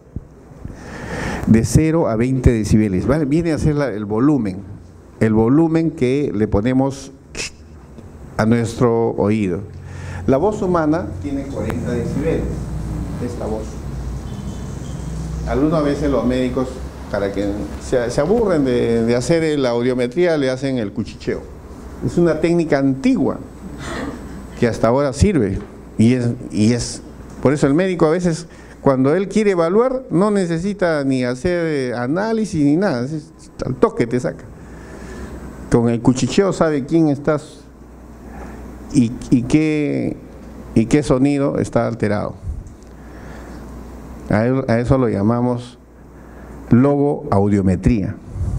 De cero a veinte decibeles. ¿Vale? Viene a ser la, el volumen. El volumen que le ponemos a nuestro oído. La voz humana tiene cuarenta decibeles. Esta voz. Algunas veces los médicos, para que se, se aburren de, de hacer la audiometría, le hacen el cuchicheo. Es una técnica antigua que hasta ahora sirve y es, y es por eso el médico a veces cuando él quiere evaluar no necesita ni hacer análisis ni nada, es, al toque te saca. Con el cuchicheo sabe quién estás y, y, qué, y qué sonido está alterado. A, él, a eso lo llamamos logoaudiometría.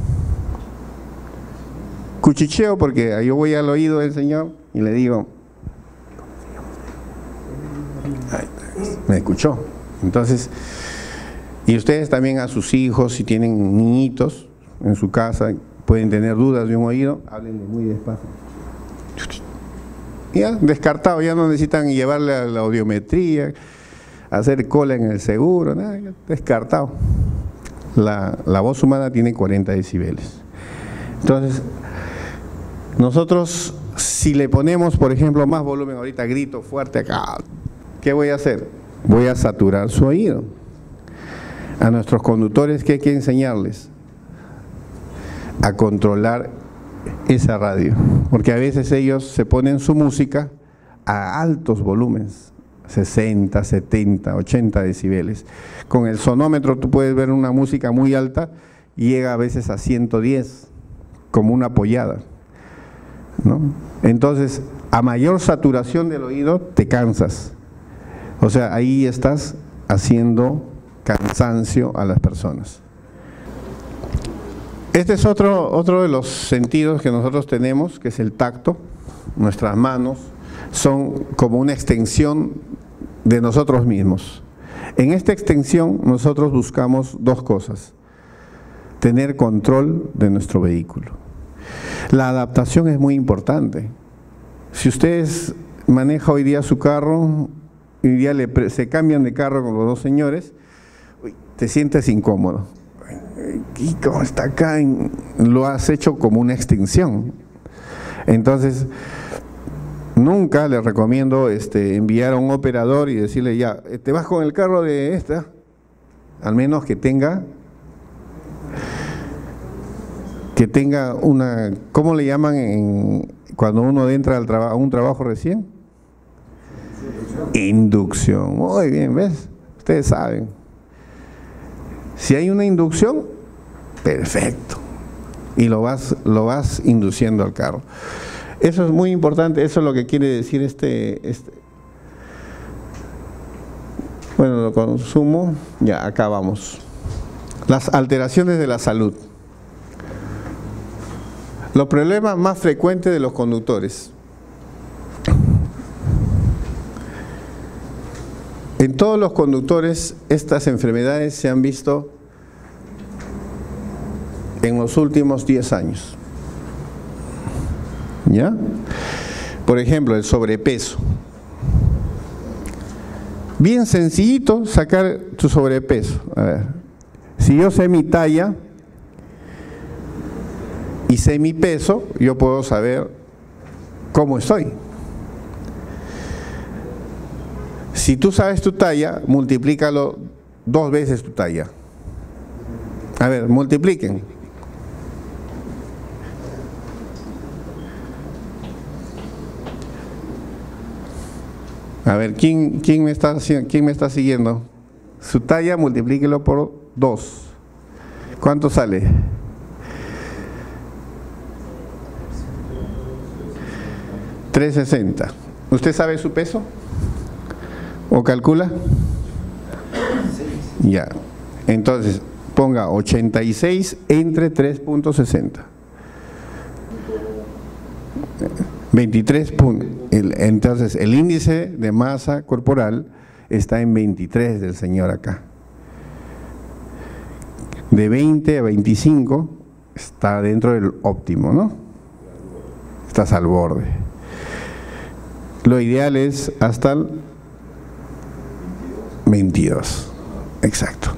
Cuchicheo porque yo voy al oído del Señor y le digo, ay, me escuchó. Entonces, y ustedes también a sus hijos, si tienen niñitos en su casa, pueden tener dudas de un oído, háblenle muy despacio. Ya, descartado, ya no necesitan llevarle a la audiometría, hacer cola en el seguro, nada, descartado. La, la voz humana tiene cuarenta decibeles. Entonces, nosotros, si le ponemos, por ejemplo, más volumen, ahorita grito fuerte acá, ¿qué voy a hacer? Voy a saturar su oído. A nuestros conductores, ¿qué hay que enseñarles? A controlar esa radio, porque a veces ellos se ponen su música a altos volúmenes, sesenta, setenta, ochenta decibeles. Con el sonómetro tú puedes ver una música muy alta y llega a veces a ciento diez, como una pollada, ¿no? Entonces, a mayor saturación del oído, te cansas. O sea, ahí estás haciendo cansancio a las personas. Este es otro, otro de los sentidos que nosotros tenemos, que es el tacto. Nuestras manos son como una extensión de nosotros mismos. En esta extensión nosotros buscamos dos cosas: tener control de nuestro vehículo. La adaptación es muy importante. Si ustedes manejan hoy día su carro, hoy día le, se cambian de carro con los dos señores, te sientes incómodo. ¿Y cómo está acá? Lo has hecho como una extensión. Entonces, nunca les recomiendo este, enviar a un operador y decirle, ya, te vas con el carro de esta, al menos que tenga que tenga una, ¿cómo le llaman en, cuando uno entra al traba, a un trabajo recién? Inducción. Muy bien, ¿ves? Ustedes saben. Si hay una inducción, perfecto. Y lo vas, lo vas induciendo al carro. Eso es muy importante, eso es lo que quiere decir este, este. Bueno, lo consumo, ya, acá vamos. Las alteraciones de la salud. Los problemas más frecuentes de los conductores. En todos los conductores estas enfermedades se han visto en los últimos diez años. ¿Ya? Por ejemplo, el sobrepeso. Bien sencillito sacar tu sobrepeso. A ver, si yo sé mi talla y sé mi peso, yo puedo saber cómo estoy. Si tú sabes tu talla, multiplícalo dos veces tu talla. A ver, multipliquen. A ver, ¿quién, quién, me está, ¿quién me está siguiendo? Su talla, multiplíquelo por dos. ¿Cuánto sale? trescientos sesenta. ¿Usted sabe su peso? ¿O calcula? Ya. Entonces, ponga ochenta y seis entre tres punto sesenta. veintitrés puntos. Entonces, el índice de masa corporal está en veintitrés del señor acá. De veinte a veinticinco está dentro del óptimo, ¿no? Estás al borde. Lo ideal es hasta el veintidós. Exacto.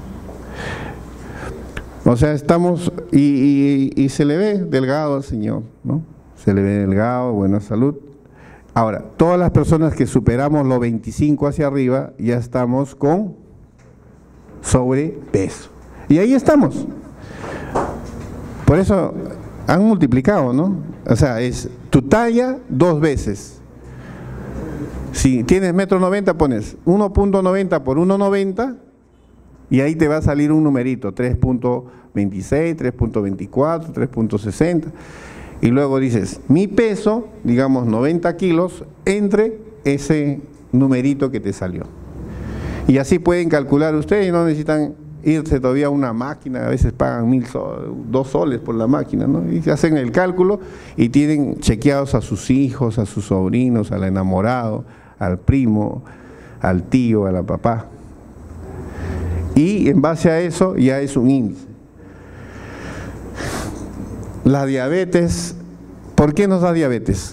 O sea, estamos, y, y, y se le ve delgado al señor, ¿no? Se le ve delgado, buena salud. Ahora, todas las personas que superamos los veinticinco hacia arriba, ya estamos con sobrepeso. Y ahí estamos. Por eso han multiplicado, ¿no? O sea, es tu talla dos veces. Si tienes metro noventa, pones uno punto noventa por uno punto noventa y ahí te va a salir un numerito, tres punto veintiséis, tres punto veinticuatro, tres punto sesenta. Y luego dices, mi peso, digamos noventa kilos, entre ese numerito que te salió. Y así pueden calcular ustedes, no necesitan irse todavía a una máquina, a veces pagan mil soles, dos soles por la máquina, ¿no? Y hacen el cálculo y tienen chequeados a sus hijos, a sus sobrinos, al enamorado, al primo, al tío, a la papá. Y en base a eso ya es un índice. La diabetes, ¿por qué nos da diabetes?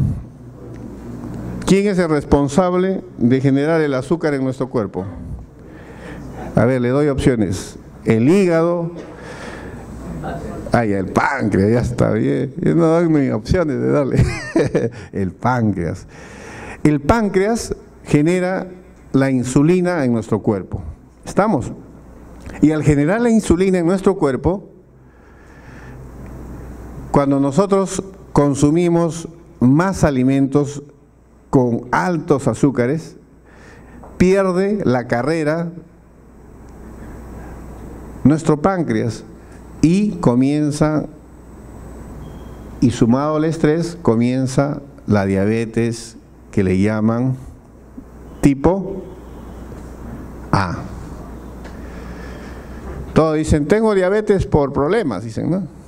¿Quién es el responsable de generar el azúcar en nuestro cuerpo? A ver, le doy opciones. El hígado, ay, el páncreas, ya está bien. Yo no doy ni opciones de darle. El páncreas. El páncreas genera la insulina en nuestro cuerpo. ¿Estamos? Y al generar la insulina en nuestro cuerpo, cuando nosotros consumimos más alimentos con altos azúcares, pierde la carrera nuestro páncreas y comienza, y sumado al estrés, comienza la diabetes que le llaman tipo A. Todos dicen, tengo diabetes por problemas, dicen, ¿no?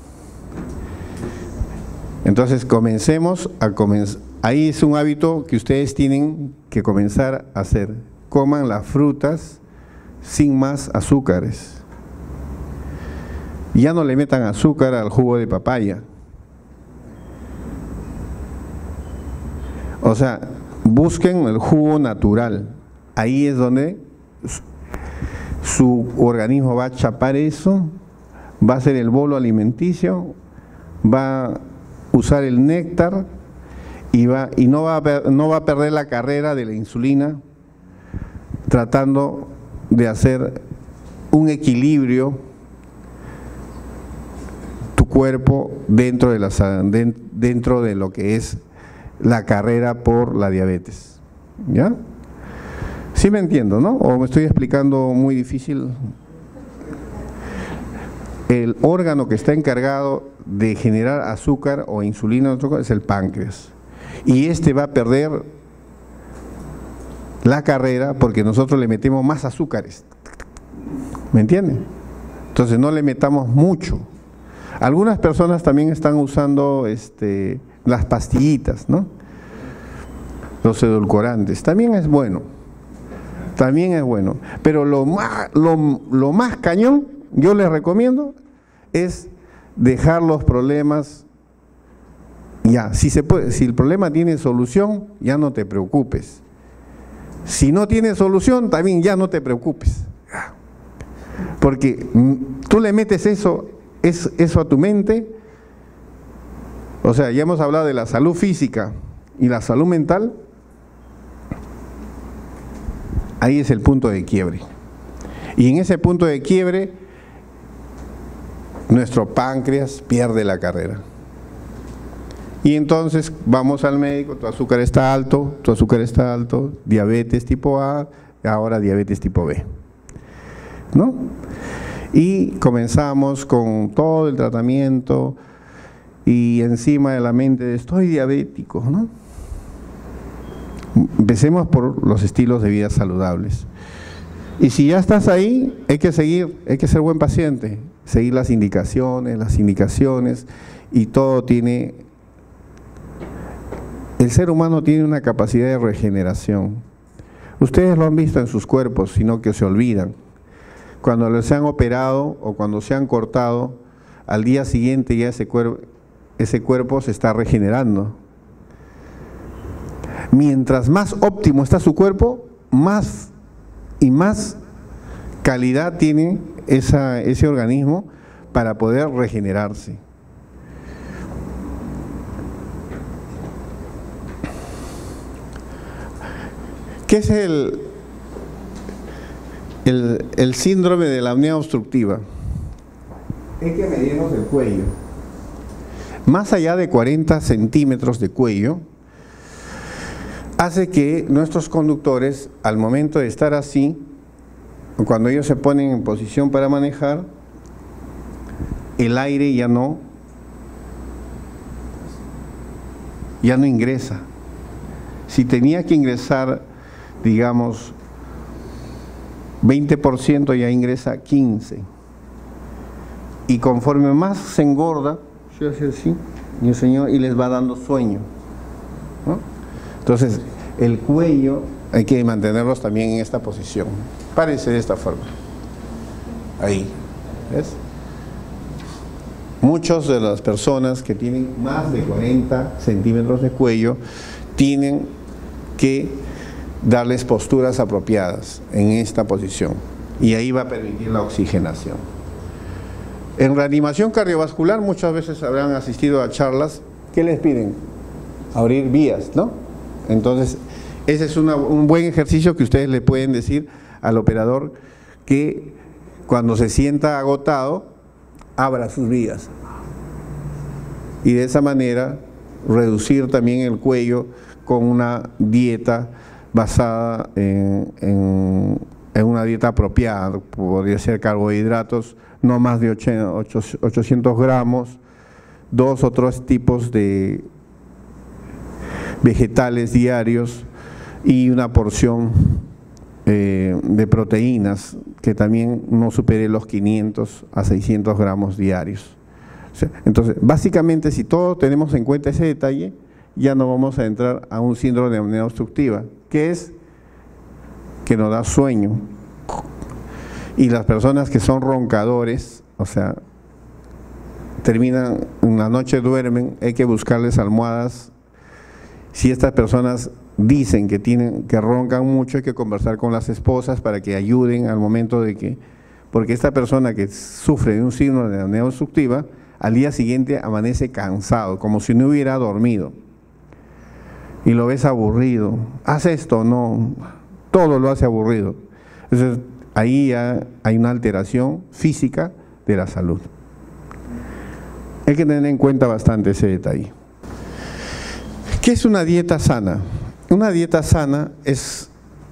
Entonces comencemos a comenzar. Ahí es un hábito que ustedes tienen que comenzar a hacer. Coman las frutas sin más azúcares. Ya no le metan azúcar al jugo de papaya. O sea, busquen el jugo natural. Ahí es donde su organismo va a chapar eso, va a hacer el bolo alimenticio, va a usar el néctar y, va, y no, va a, no va a perder la carrera de la insulina, tratando de hacer un equilibrio tu cuerpo dentro de, la, dentro de lo que es la carrera por la diabetes. ¿Ya? Sí me entiendo, ¿no? ¿O me estoy explicando muy difícil? El órgano que está encargado de generar azúcar o insulina es el páncreas. Y este va a perder la carrera porque nosotros le metemos más azúcares. ¿Me entienden? Entonces no le metamos mucho. Algunas personas también están usando este, las pastillitas, ¿no? Los edulcorantes. También es bueno. También es bueno. Pero lo más, lo, lo más cañón, yo les recomiendo, es dejar los problemas Ya, si, se puede, si el problema tiene solución, ya no te preocupes. Si no tiene solución, también ya no te preocupes. Porque tú le metes eso, es, eso a tu mente. O sea, ya hemos hablado de la salud física y la salud mental. Ahí es el punto de quiebre. Y en ese punto de quiebre, nuestro páncreas pierde la carrera. Y entonces vamos al médico, tu azúcar está alto, tu azúcar está alto, diabetes tipo A, ahora diabetes tipo B, ¿no? Y comenzamos con todo el tratamiento y encima de la mente, estoy diabético, ¿no? Empecemos por los estilos de vida saludables. Y si ya estás ahí, hay que seguir, hay que ser buen paciente, seguir las indicaciones, las indicaciones, y todo tiene... El ser humano tiene una capacidad de regeneración. Ustedes lo han visto en sus cuerpos, sino que se olvidan. Cuando les han operado o cuando se han cortado, al día siguiente ya ese cuerpo, ese cuerpo se está regenerando. Mientras más óptimo está su cuerpo, más y más calidad tiene esa, ese organismo para poder regenerarse. ¿Qué es el, el, el síndrome de la apnea obstructiva? Hay que medirnos el cuello. Más allá de cuarenta centímetros de cuello, hace que nuestros conductores, al momento de estar así, cuando ellos se ponen en posición para manejar, el aire ya no, ya no ingresa. Si tenía que ingresar, digamos, veinte por ciento, ya ingresa quince. Y conforme más se engorda, se hace así, y el señor, y les va dando sueño, ¿no? Entonces, el cuello hay que mantenerlos también en esta posición. Párese de esta forma. Ahí, ¿ves? Muchas de las personas que tienen más de cuarenta centímetros de cuello tienen que darles posturas apropiadas en esta posición, y ahí va a permitir la oxigenación. En reanimación cardiovascular muchas veces habrán asistido a charlas. ¿Qué les piden? Abrir vías, ¿no? Entonces, ese es una, un buen ejercicio que ustedes le pueden decir al operador, que cuando se sienta agotado, abra sus vías. Y de esa manera reducir también el cuello con una dieta basada en, en, en una dieta apropiada. Podría ser carbohidratos no más de ochocientos gramos, dos o tres tipos de vegetales diarios y una porción eh, de proteínas que también no supere los quinientos a seiscientos gramos diarios. O sea, entonces, básicamente, si todos tenemos en cuenta ese detalle, ya no vamos a entrar a un síndrome de apnea obstructiva, que es que nos da sueño. Y las personas que son roncadores, o sea, terminan, en la noche duermen, hay que buscarles almohadas. Si estas personas dicen que tienen, que roncan mucho, hay que conversar con las esposas para que ayuden al momento de que, porque esta persona que sufre de un síndrome de apnea obstructiva, al día siguiente amanece cansado, como si no hubiera dormido. Y lo ves aburrido. Haz esto, no, todo lo hace aburrido. Entonces, ahí ya hay una alteración física de la salud. Hay que tener en cuenta bastante ese detalle. ¿Qué es una dieta sana? Una dieta sana es,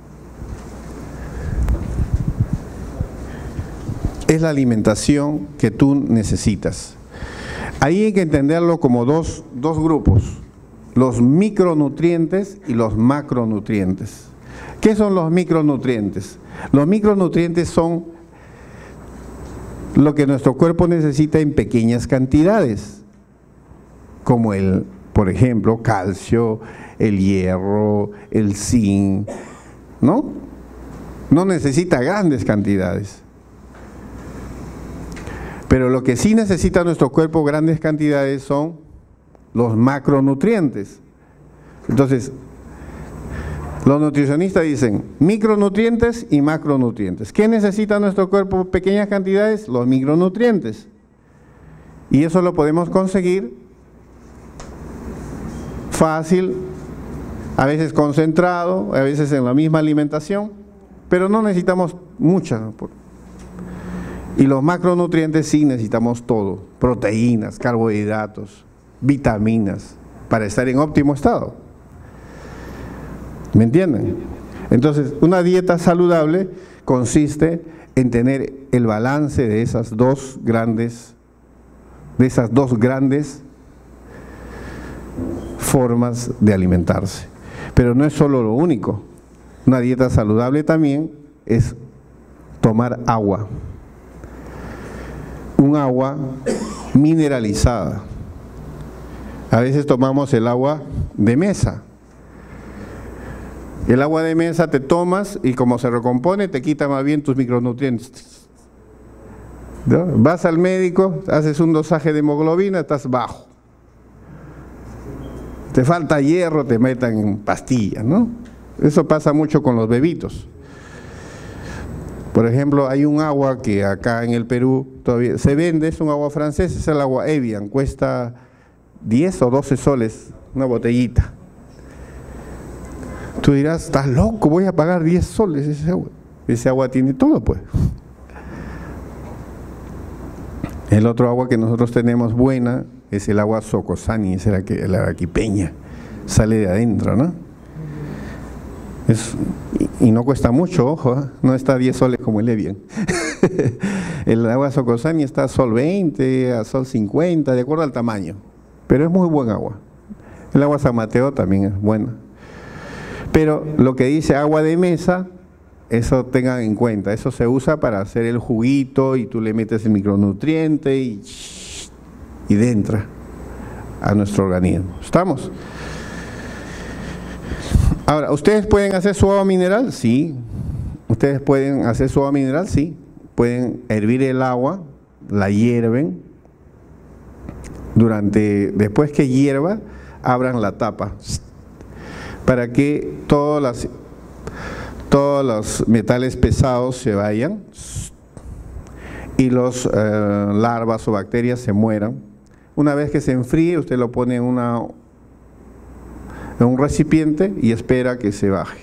es la alimentación que tú necesitas. Ahí hay que entenderlo como dos, dos grupos, los micronutrientes y los macronutrientes. ¿Qué son los micronutrientes? Los micronutrientes son lo que nuestro cuerpo necesita en pequeñas cantidades, como el, por ejemplo, calcio, el hierro, el zinc, ¿no? No necesita grandes cantidades. Pero lo que sí necesita nuestro cuerpo grandes cantidades son los macronutrientes. Entonces, los nutricionistas dicen micronutrientes y macronutrientes. ¿Qué necesita nuestro cuerpo? Pequeñas cantidades, los micronutrientes. Y eso lo podemos conseguir fácil, a veces concentrado, a veces en la misma alimentación, pero no necesitamos mucha. Y los macronutrientes sí necesitamos todo, proteínas, carbohidratos, vitaminas, para estar en óptimo estado. ¿Me entienden? Entonces, una dieta saludable consiste en tener el balance de esas dos grandes, de esas dos grandes formas de alimentarse. Pero no es solo lo único. Una dieta saludable también es tomar agua. Un agua mineralizada. A veces tomamos el agua de mesa. El agua de mesa te tomas y como se recompone te quita más bien tus micronutrientes. ¿No? Vas al médico, haces un dosaje de hemoglobina, estás bajo. Te falta hierro, te metan en pastillas, ¿no? Eso pasa mucho con los bebitos. Por ejemplo, hay un agua que acá en el Perú todavía se vende, es un agua francesa, es el agua Evian, cuesta diez o doce soles, una botellita. Tú dirás, estás loco, voy a pagar diez soles ese agua. Ese agua tiene todo, pues. El otro agua que nosotros tenemos buena es el agua Socosani, es la, que, la arequipeña, sale de adentro, ¿no? Es, y, y no cuesta mucho, ojo, ¿eh? No está a diez soles como el Evian. El agua Socosani está a sol veinte, a sol cincuenta, de acuerdo al tamaño, pero es muy buen agua. El agua San Mateo también es buena. Pero lo que dice agua de mesa, eso tengan en cuenta, eso se usa para hacer el juguito y tú le metes el micronutriente y, y entra a nuestro organismo. ¿Estamos? Ahora, ¿ustedes pueden hacer su agua mineral? Sí. ¿Ustedes pueden hacer su agua mineral? Sí. Pueden hervir el agua, la hierven, durante, después que hierva, abran la tapa, para que todas las, todos los metales pesados se vayan y los eh, larvas o bacterias se mueran. Una vez que se enfríe, usted lo pone en, una, en un recipiente y espera que se baje.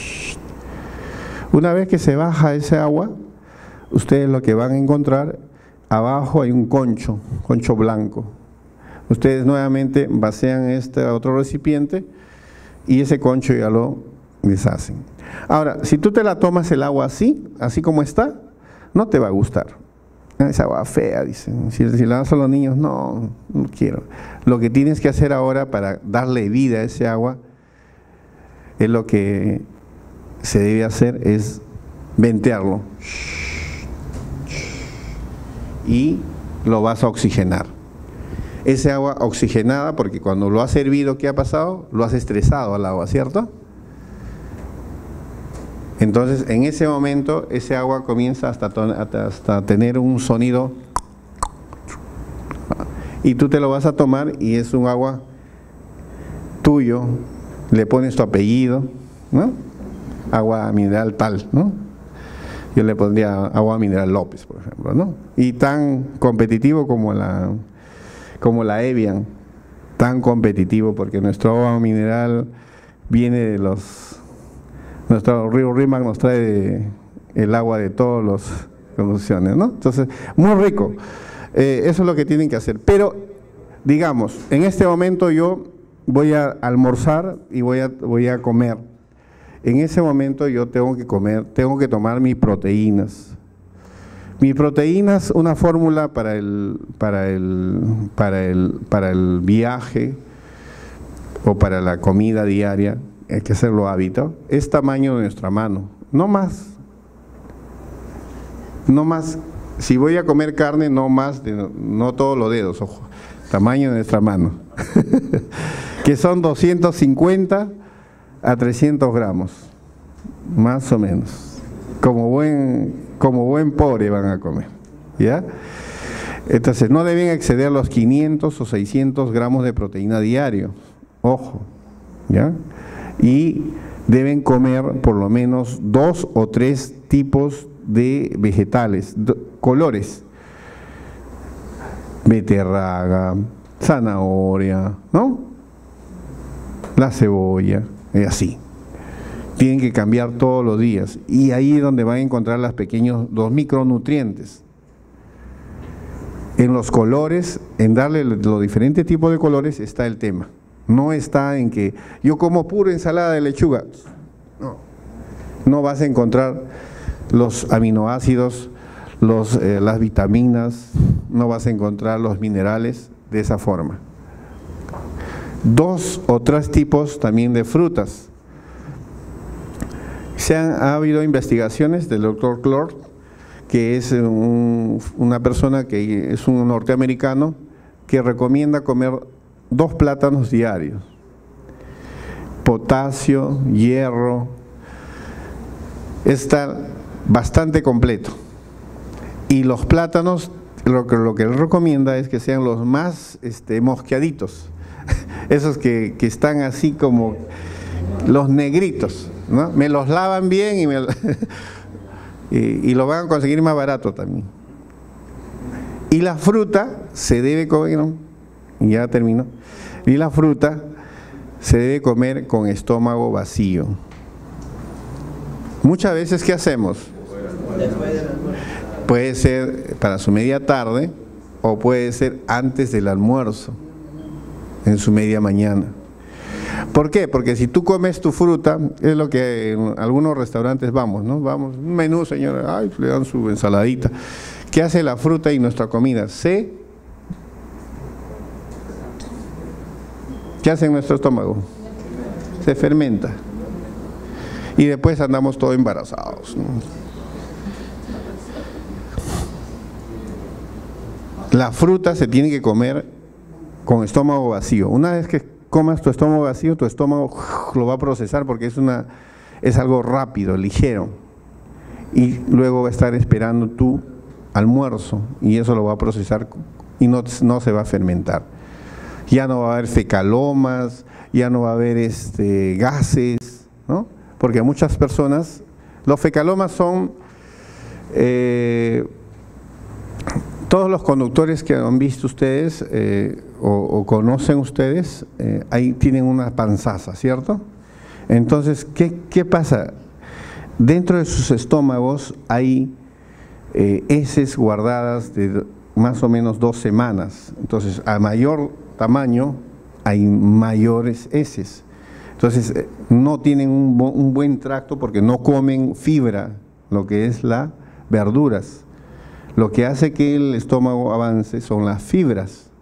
Una vez que se baja ese agua, ustedes lo que van a encontrar, abajo hay un concho, concho blanco. Ustedes nuevamente vacían este otro recipiente y ese concho ya lo deshacen. Ahora, si tú te la tomas el agua así, así como está, no te va a gustar. Es agua fea, dicen. Si, si la das a los niños, no, no quiero. Lo que tienes que hacer ahora para darle vida a ese agua, es lo que se debe hacer, es ventearlo. Y lo vas a oxigenar. Ese agua oxigenada, porque cuando lo has hervido, ¿qué ha pasado? Lo has estresado al agua, ¿cierto? Entonces, en ese momento, ese agua comienza hasta, hasta, hasta tener un sonido y tú te lo vas a tomar y es un agua tuyo, le pones tu apellido, ¿no? Agua mineral tal, ¿no? Yo le pondría agua mineral López, por ejemplo, ¿no? Y tan competitivo como la... como la Evian, tan competitivo, porque nuestro agua mineral viene de los, nuestro río Rímac nos trae el agua de todas las condiciones, ¿no? Entonces, muy rico. Eh, eso es lo que tienen que hacer. Pero, digamos, en este momento yo voy a almorzar y voy a, voy a comer. En ese momento yo tengo que comer, tengo que tomar mis proteínas. Mis proteínas, una fórmula para el, para el, para el, para el viaje o para la comida diaria, hay que hacerlo hábito, es tamaño de nuestra mano, no más, no más, si voy a comer carne, no más, de, no todos los dedos, ojo, tamaño de nuestra mano, que son doscientos cincuenta a trescientos gramos, más o menos, como buen... como buen pobre van a comer, ¿ya? Entonces, no deben exceder los quinientos o seiscientos gramos de proteína diario. Ojo, ¿ya? Y deben comer por lo menos dos o tres tipos de vegetales, colores. Beterraga, zanahoria, ¿no? La cebolla, y así. Tienen que cambiar todos los días. Y ahí es donde van a encontrar los pequeños, los micronutrientes. En los colores, en darle los diferentes tipos de colores está el tema. No está en que yo como pura ensalada de lechuga. No, no vas a encontrar los aminoácidos, los, eh, las vitaminas, no vas a encontrar los minerales de esa forma. Dos o tres tipos también de frutas. Se han, ha habido investigaciones del doctor Clark, que es un, una persona que es un norteamericano, que recomienda comer dos plátanos diarios. Potasio, hierro, está bastante completo. Y los plátanos, lo que, lo que él recomienda es que sean los más este, mosqueaditos, esos que, que están así como los negritos, ¿no? Me los lavan bien y me... Y, y lo van a conseguir más barato también. Y la fruta se debe comer, ¿no? Ya terminó. Y la fruta se debe comer con estómago vacío. Muchas veces, ¿qué hacemos? Puede ser para su media tarde o puede ser antes del almuerzo, en su media mañana. ¿Por qué? Porque si tú comes tu fruta, es lo que en algunos restaurantes vamos, ¿no? Vamos, un menú, señora, ay, le dan su ensaladita. ¿Qué hace la fruta y nuestra comida? Se... ¿Qué hace en nuestro estómago? Se fermenta. Y después andamos todos embarazados, ¿no? La fruta se tiene que comer con estómago vacío. Una vez que comas tu estómago vacío, tu estómago lo va a procesar porque es, una, es algo rápido, ligero. Y luego va a estar esperando tu almuerzo y eso lo va a procesar y no, no se va a fermentar. Ya no va a haber fecalomas, ya no va a haber este, gases, ¿no? Porque muchas personas, los fecalomas son... Eh, todos los conductores que han visto ustedes eh, o, o conocen ustedes, eh, ahí tienen una panzaza, ¿cierto? Entonces, ¿qué, qué pasa? Dentro de sus estómagos hay eh, heces guardadas de más o menos dos semanas. Entonces, a mayor tamaño hay mayores heces. Entonces, eh, no tienen un, un buen tracto porque no comen fibra, lo que es las verduras. Lo que hace que el estómago avance son las fibras.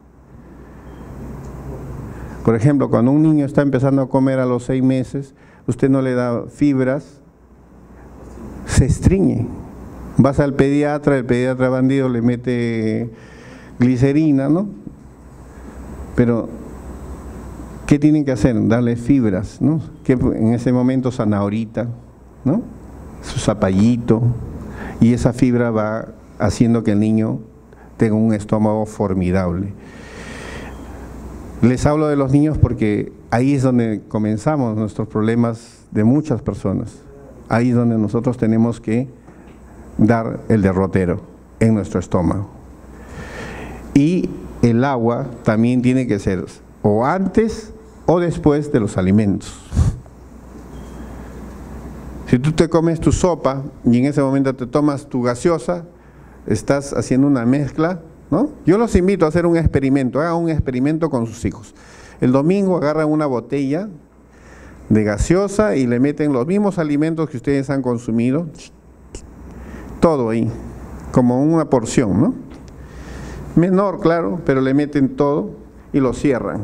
Por ejemplo, cuando un niño está empezando a comer a los seis meses, usted no le da fibras, se estriñe. Vas al pediatra, el pediatra bandido le mete glicerina, ¿no? Pero, ¿qué tienen que hacer? Darle fibras, ¿no? Que en ese momento zanahorita, ¿no? Su zapallito, y esa fibra va haciendo que el niño tenga un estómago formidable. Les hablo de los niños porque ahí es donde comenzamos nuestros problemas de muchas personas. Ahí es donde nosotros tenemos que dar el derrotero en nuestro estómago. Y el agua también tiene que ser o antes o después de los alimentos. Si tú te comes tu sopa y en ese momento te tomas tu gaseosa, estás haciendo una mezcla, ¿no? Yo los invito a hacer un experimento, hagan un experimento con sus hijos. El domingo agarran una botella de gaseosa y le meten los mismos alimentos que ustedes han consumido, todo ahí, como una porción, ¿no? Menor, claro, pero le meten todo y lo cierran.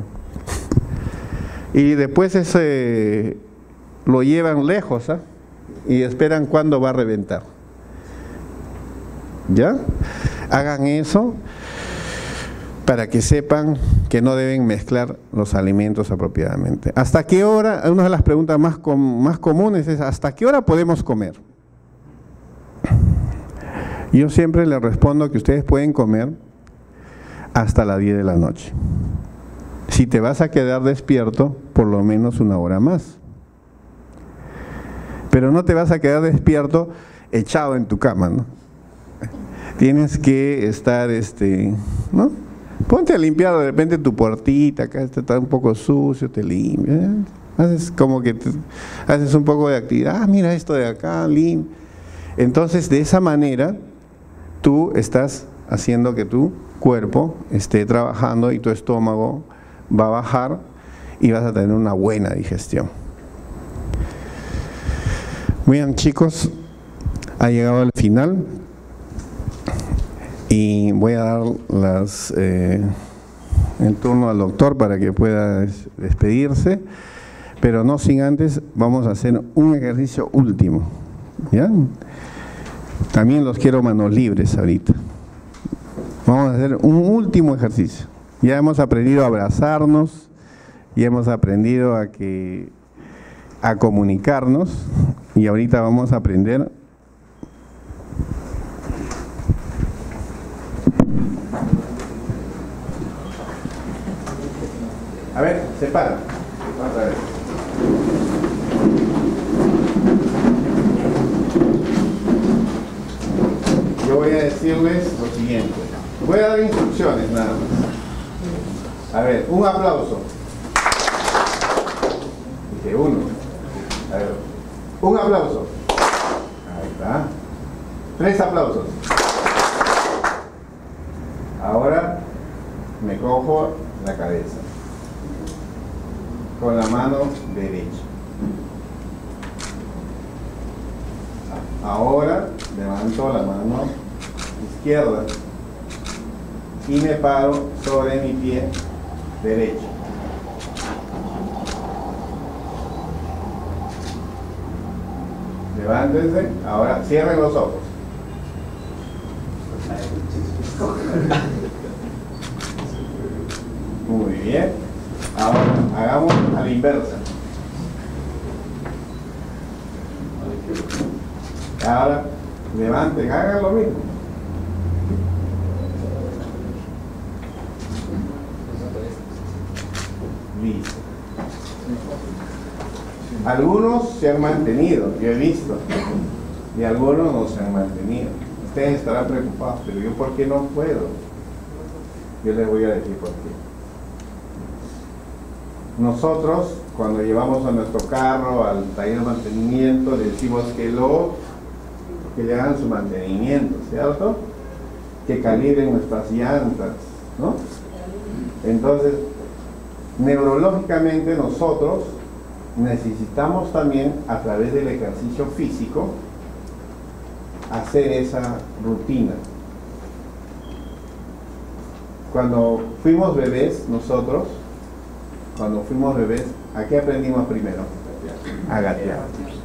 Y después ese lo llevan lejos, ¿ah? Y esperan cuándo va a reventar. ¿Ya? Hagan eso para que sepan que no deben mezclar los alimentos apropiadamente. ¿Hasta qué hora? Una de las preguntas más, com más comunes es ¿hasta qué hora podemos comer? Yo siempre les respondo que ustedes pueden comer hasta las diez de la noche. Si te vas a quedar despierto, por lo menos una hora más. Pero no te vas a quedar despierto echado en tu cama, ¿no? Tienes que estar, este, ¿no? Ponte a limpiar de repente tu puertita, acá está un poco sucio, te limpias, haces como que te, haces un poco de actividad, ah, mira esto de acá, limpio. Entonces, de esa manera, tú estás haciendo que tu cuerpo esté trabajando y tu estómago va a bajar y vas a tener una buena digestión. Muy bien, chicos, ha llegado al final y voy a dar las, eh, el turno al doctor para que pueda des despedirse, pero no sin antes vamos a hacer un ejercicio último, ¿ya? También los quiero manos libres ahorita. Vamos a hacer un último ejercicio. Ya hemos aprendido a abrazarnos, ya hemos aprendido a que a comunicarnos y ahorita vamos a aprender a ver, se para. Vamos a ver. Yo voy a decirles lo siguiente. Voy a dar instrucciones nada más. A ver, un aplauso. Dije uno. A ver, un aplauso. Ahí está. Tres aplausos. Ahora me cojo la cabeza con la mano derecha. Ahora levanto la mano izquierda y me paro sobre mi pie derecho. Levántense, ahora cierren los ojos. Muy bien. Ahora hagamos a la inversa. Ahora levanten, hagan lo mismo. Listo. Algunos se han mantenido, yo he visto, y algunos no se han mantenido. Ustedes estarán preocupados, pero yo ¿por qué no puedo? Yo les voy a decir por qué. Nosotros, cuando llevamos a nuestro carro al taller de mantenimiento, le decimos que lo que le hagan su mantenimiento, ¿cierto? Que calibren nuestras llantas, ¿no? Entonces, neurológicamente nosotros necesitamos también, a través del ejercicio físico, hacer esa rutina. Cuando fuimos bebés, nosotros, cuando fuimos bebés, ¿a qué aprendimos primero? A gatear.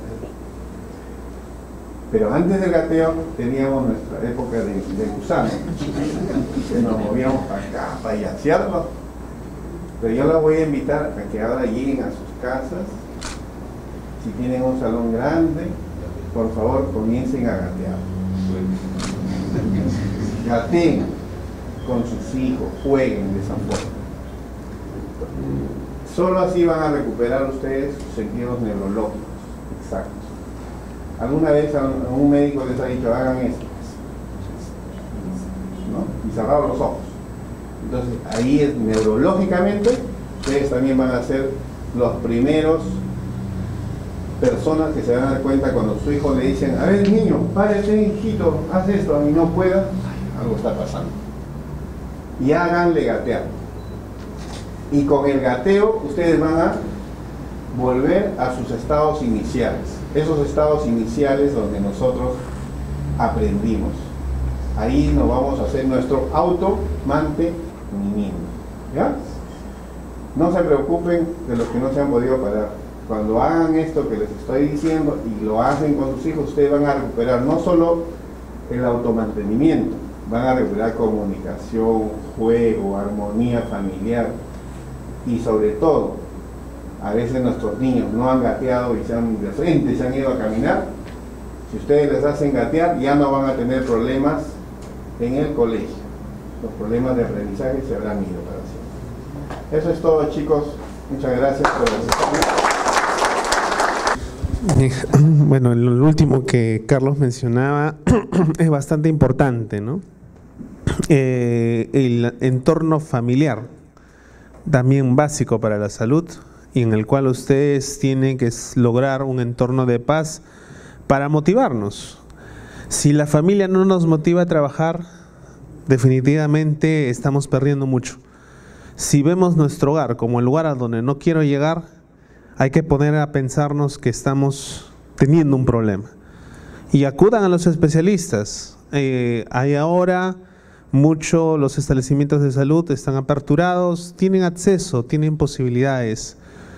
Pero antes del gateo teníamos nuestra época de, de gusano, que nos movíamos para acá, para allá, ¿cierto? Pero yo los voy a invitar a que ahora lleguen a sus casas. Si tienen un salón grande, por favor comiencen a gatear. Gateen con sus hijos, jueguen de esa forma. Solo así van a recuperar ustedes sus sentidos neurológicos exactos. ¿Alguna vez a un médico les ha dicho hagan esto? ¿No? Y cerrar los ojos. Entonces ahí es neurológicamente, ustedes también van a ser los primeros personas que se van a dar cuenta cuando su hijo le dicen, a ver niño, párate hijito, haz esto, y no pueda, ay, algo está pasando. Y háganle gatear. Y con el gateo ustedes van a volver a sus estados iniciales. Esos estados iniciales donde nosotros aprendimos. Ahí nos vamos a hacer nuestro automantenimiento. ¿Ya? No se preocupen de los que no se han podido parar. Cuando hagan esto que les estoy diciendo y lo hacen con sus hijos, ustedes van a recuperar no solo el automantenimiento, van a recuperar comunicación, juego, armonía familiar y sobre todo, a veces nuestros niños no han gateado y se han de frente, se han ido a caminar. Si ustedes les hacen gatear, ya no van a tener problemas en el colegio. los problemas de aprendizaje se habrán ido para siempre. Eso es todo, chicos. Muchas gracias por la Bueno, lo último que Carlos mencionaba es bastante importante, ¿no? Eh, el entorno familiar, también básico para la salud, y en el cual ustedes tienen que lograr un entorno de paz para motivarnos. Si la familia no nos motiva a trabajar, definitivamente estamos perdiendo mucho. Si vemos nuestro hogar como el lugar a donde no quiero llegar, hay que poner a pensarnos que estamos teniendo un problema. Y acudan a los especialistas. Eh, hay ahora muchos los establecimientos de salud están aperturados, tienen acceso, tienen posibilidades.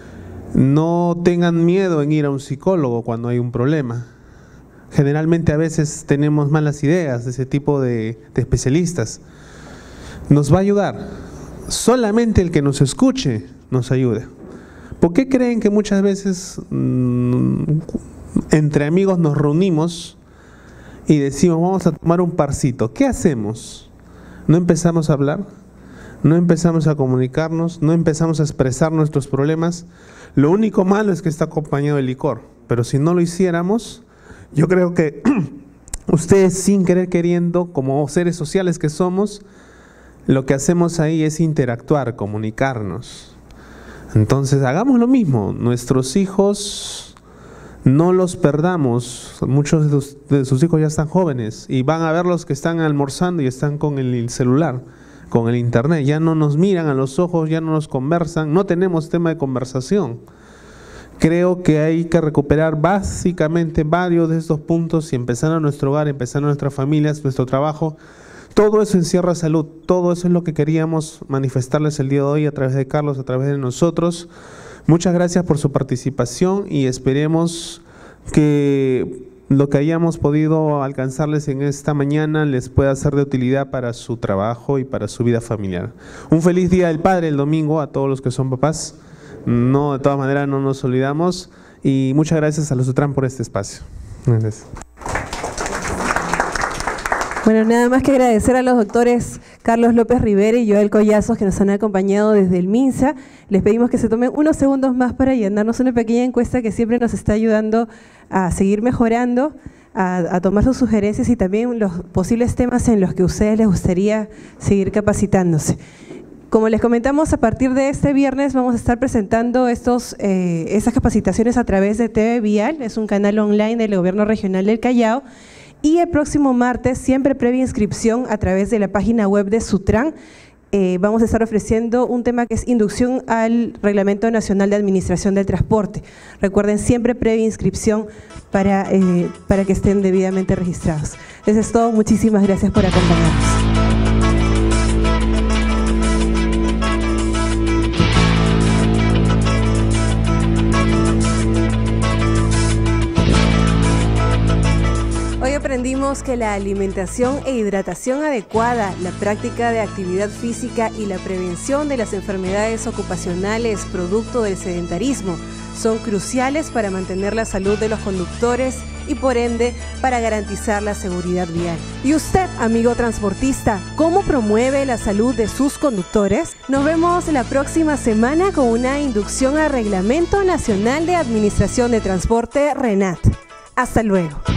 No tengan miedo en ir a un psicólogo cuando hay un problema. Generalmente a veces tenemos malas ideas de ese tipo de, de especialistas. Nos va a ayudar. Solamente el que nos escuche nos ayuda. ¿Por qué creen que muchas veces mmm, entre amigos nos reunimos y decimos vamos a tomar un parcito? ¿Qué hacemos? ¿No empezamos a hablar? ¿No empezamos a comunicarnos? ¿No empezamos a expresar nuestros problemas? Lo único malo es que está acompañado de licor, pero si no lo hiciéramos, yo creo que ustedes sin querer queriendo, como seres sociales que somos, lo que hacemos ahí es interactuar, comunicarnos. Entonces hagamos lo mismo, nuestros hijos no los perdamos, muchos de, los, de sus hijos ya están jóvenes y van a ver los que están almorzando y están con el celular, con el internet, ya no nos miran a los ojos, ya no nos conversan, no tenemos tema de conversación. Creo que hay que recuperar básicamente varios de estos puntos y empezar a nuestro hogar, empezar a nuestras familias, nuestro trabajo. Todo eso encierra salud, todo eso es lo que queríamos manifestarles el día de hoy a través de Carlos, a través de nosotros. Muchas gracias por su participación y esperemos que lo que hayamos podido alcanzarles en esta mañana les pueda ser de utilidad para su trabajo y para su vida familiar. Un feliz Día del Padre el domingo a todos los que son papás. No, de todas maneras no nos olvidamos y muchas gracias a los Sutran por este espacio. Gracias. Bueno, nada más que agradecer a los doctores Carlos López Rivera y Joel Collazos que nos han acompañado desde el MINSA. Les pedimos que se tomen unos segundos más para llenarnos una pequeña encuesta que siempre nos está ayudando a seguir mejorando, a, a tomar sus sugerencias y también los posibles temas en los que a ustedes les gustaría seguir capacitándose. Como les comentamos, a partir de este viernes vamos a estar presentando estos, eh, estas capacitaciones a través de T V Vial, es un canal online del Gobierno Regional del Callao. Y el próximo martes, siempre previa inscripción a través de la página web de Sutran, eh, vamos a estar ofreciendo un tema que es inducción al Reglamento Nacional de Administración del Transporte. Recuerden, siempre previa inscripción para, eh, para que estén debidamente registrados. Eso es todo, muchísimas gracias por acompañarnos. Aprendimos que la alimentación e hidratación adecuada, la práctica de actividad física y la prevención de las enfermedades ocupacionales producto del sedentarismo son cruciales para mantener la salud de los conductores y por ende para garantizar la seguridad vial. ¿Y usted, amigo transportista, cómo promueve la salud de sus conductores? Nos vemos la próxima semana con una inducción al Reglamento Nacional de Administración de Transporte, RENAT. Hasta luego.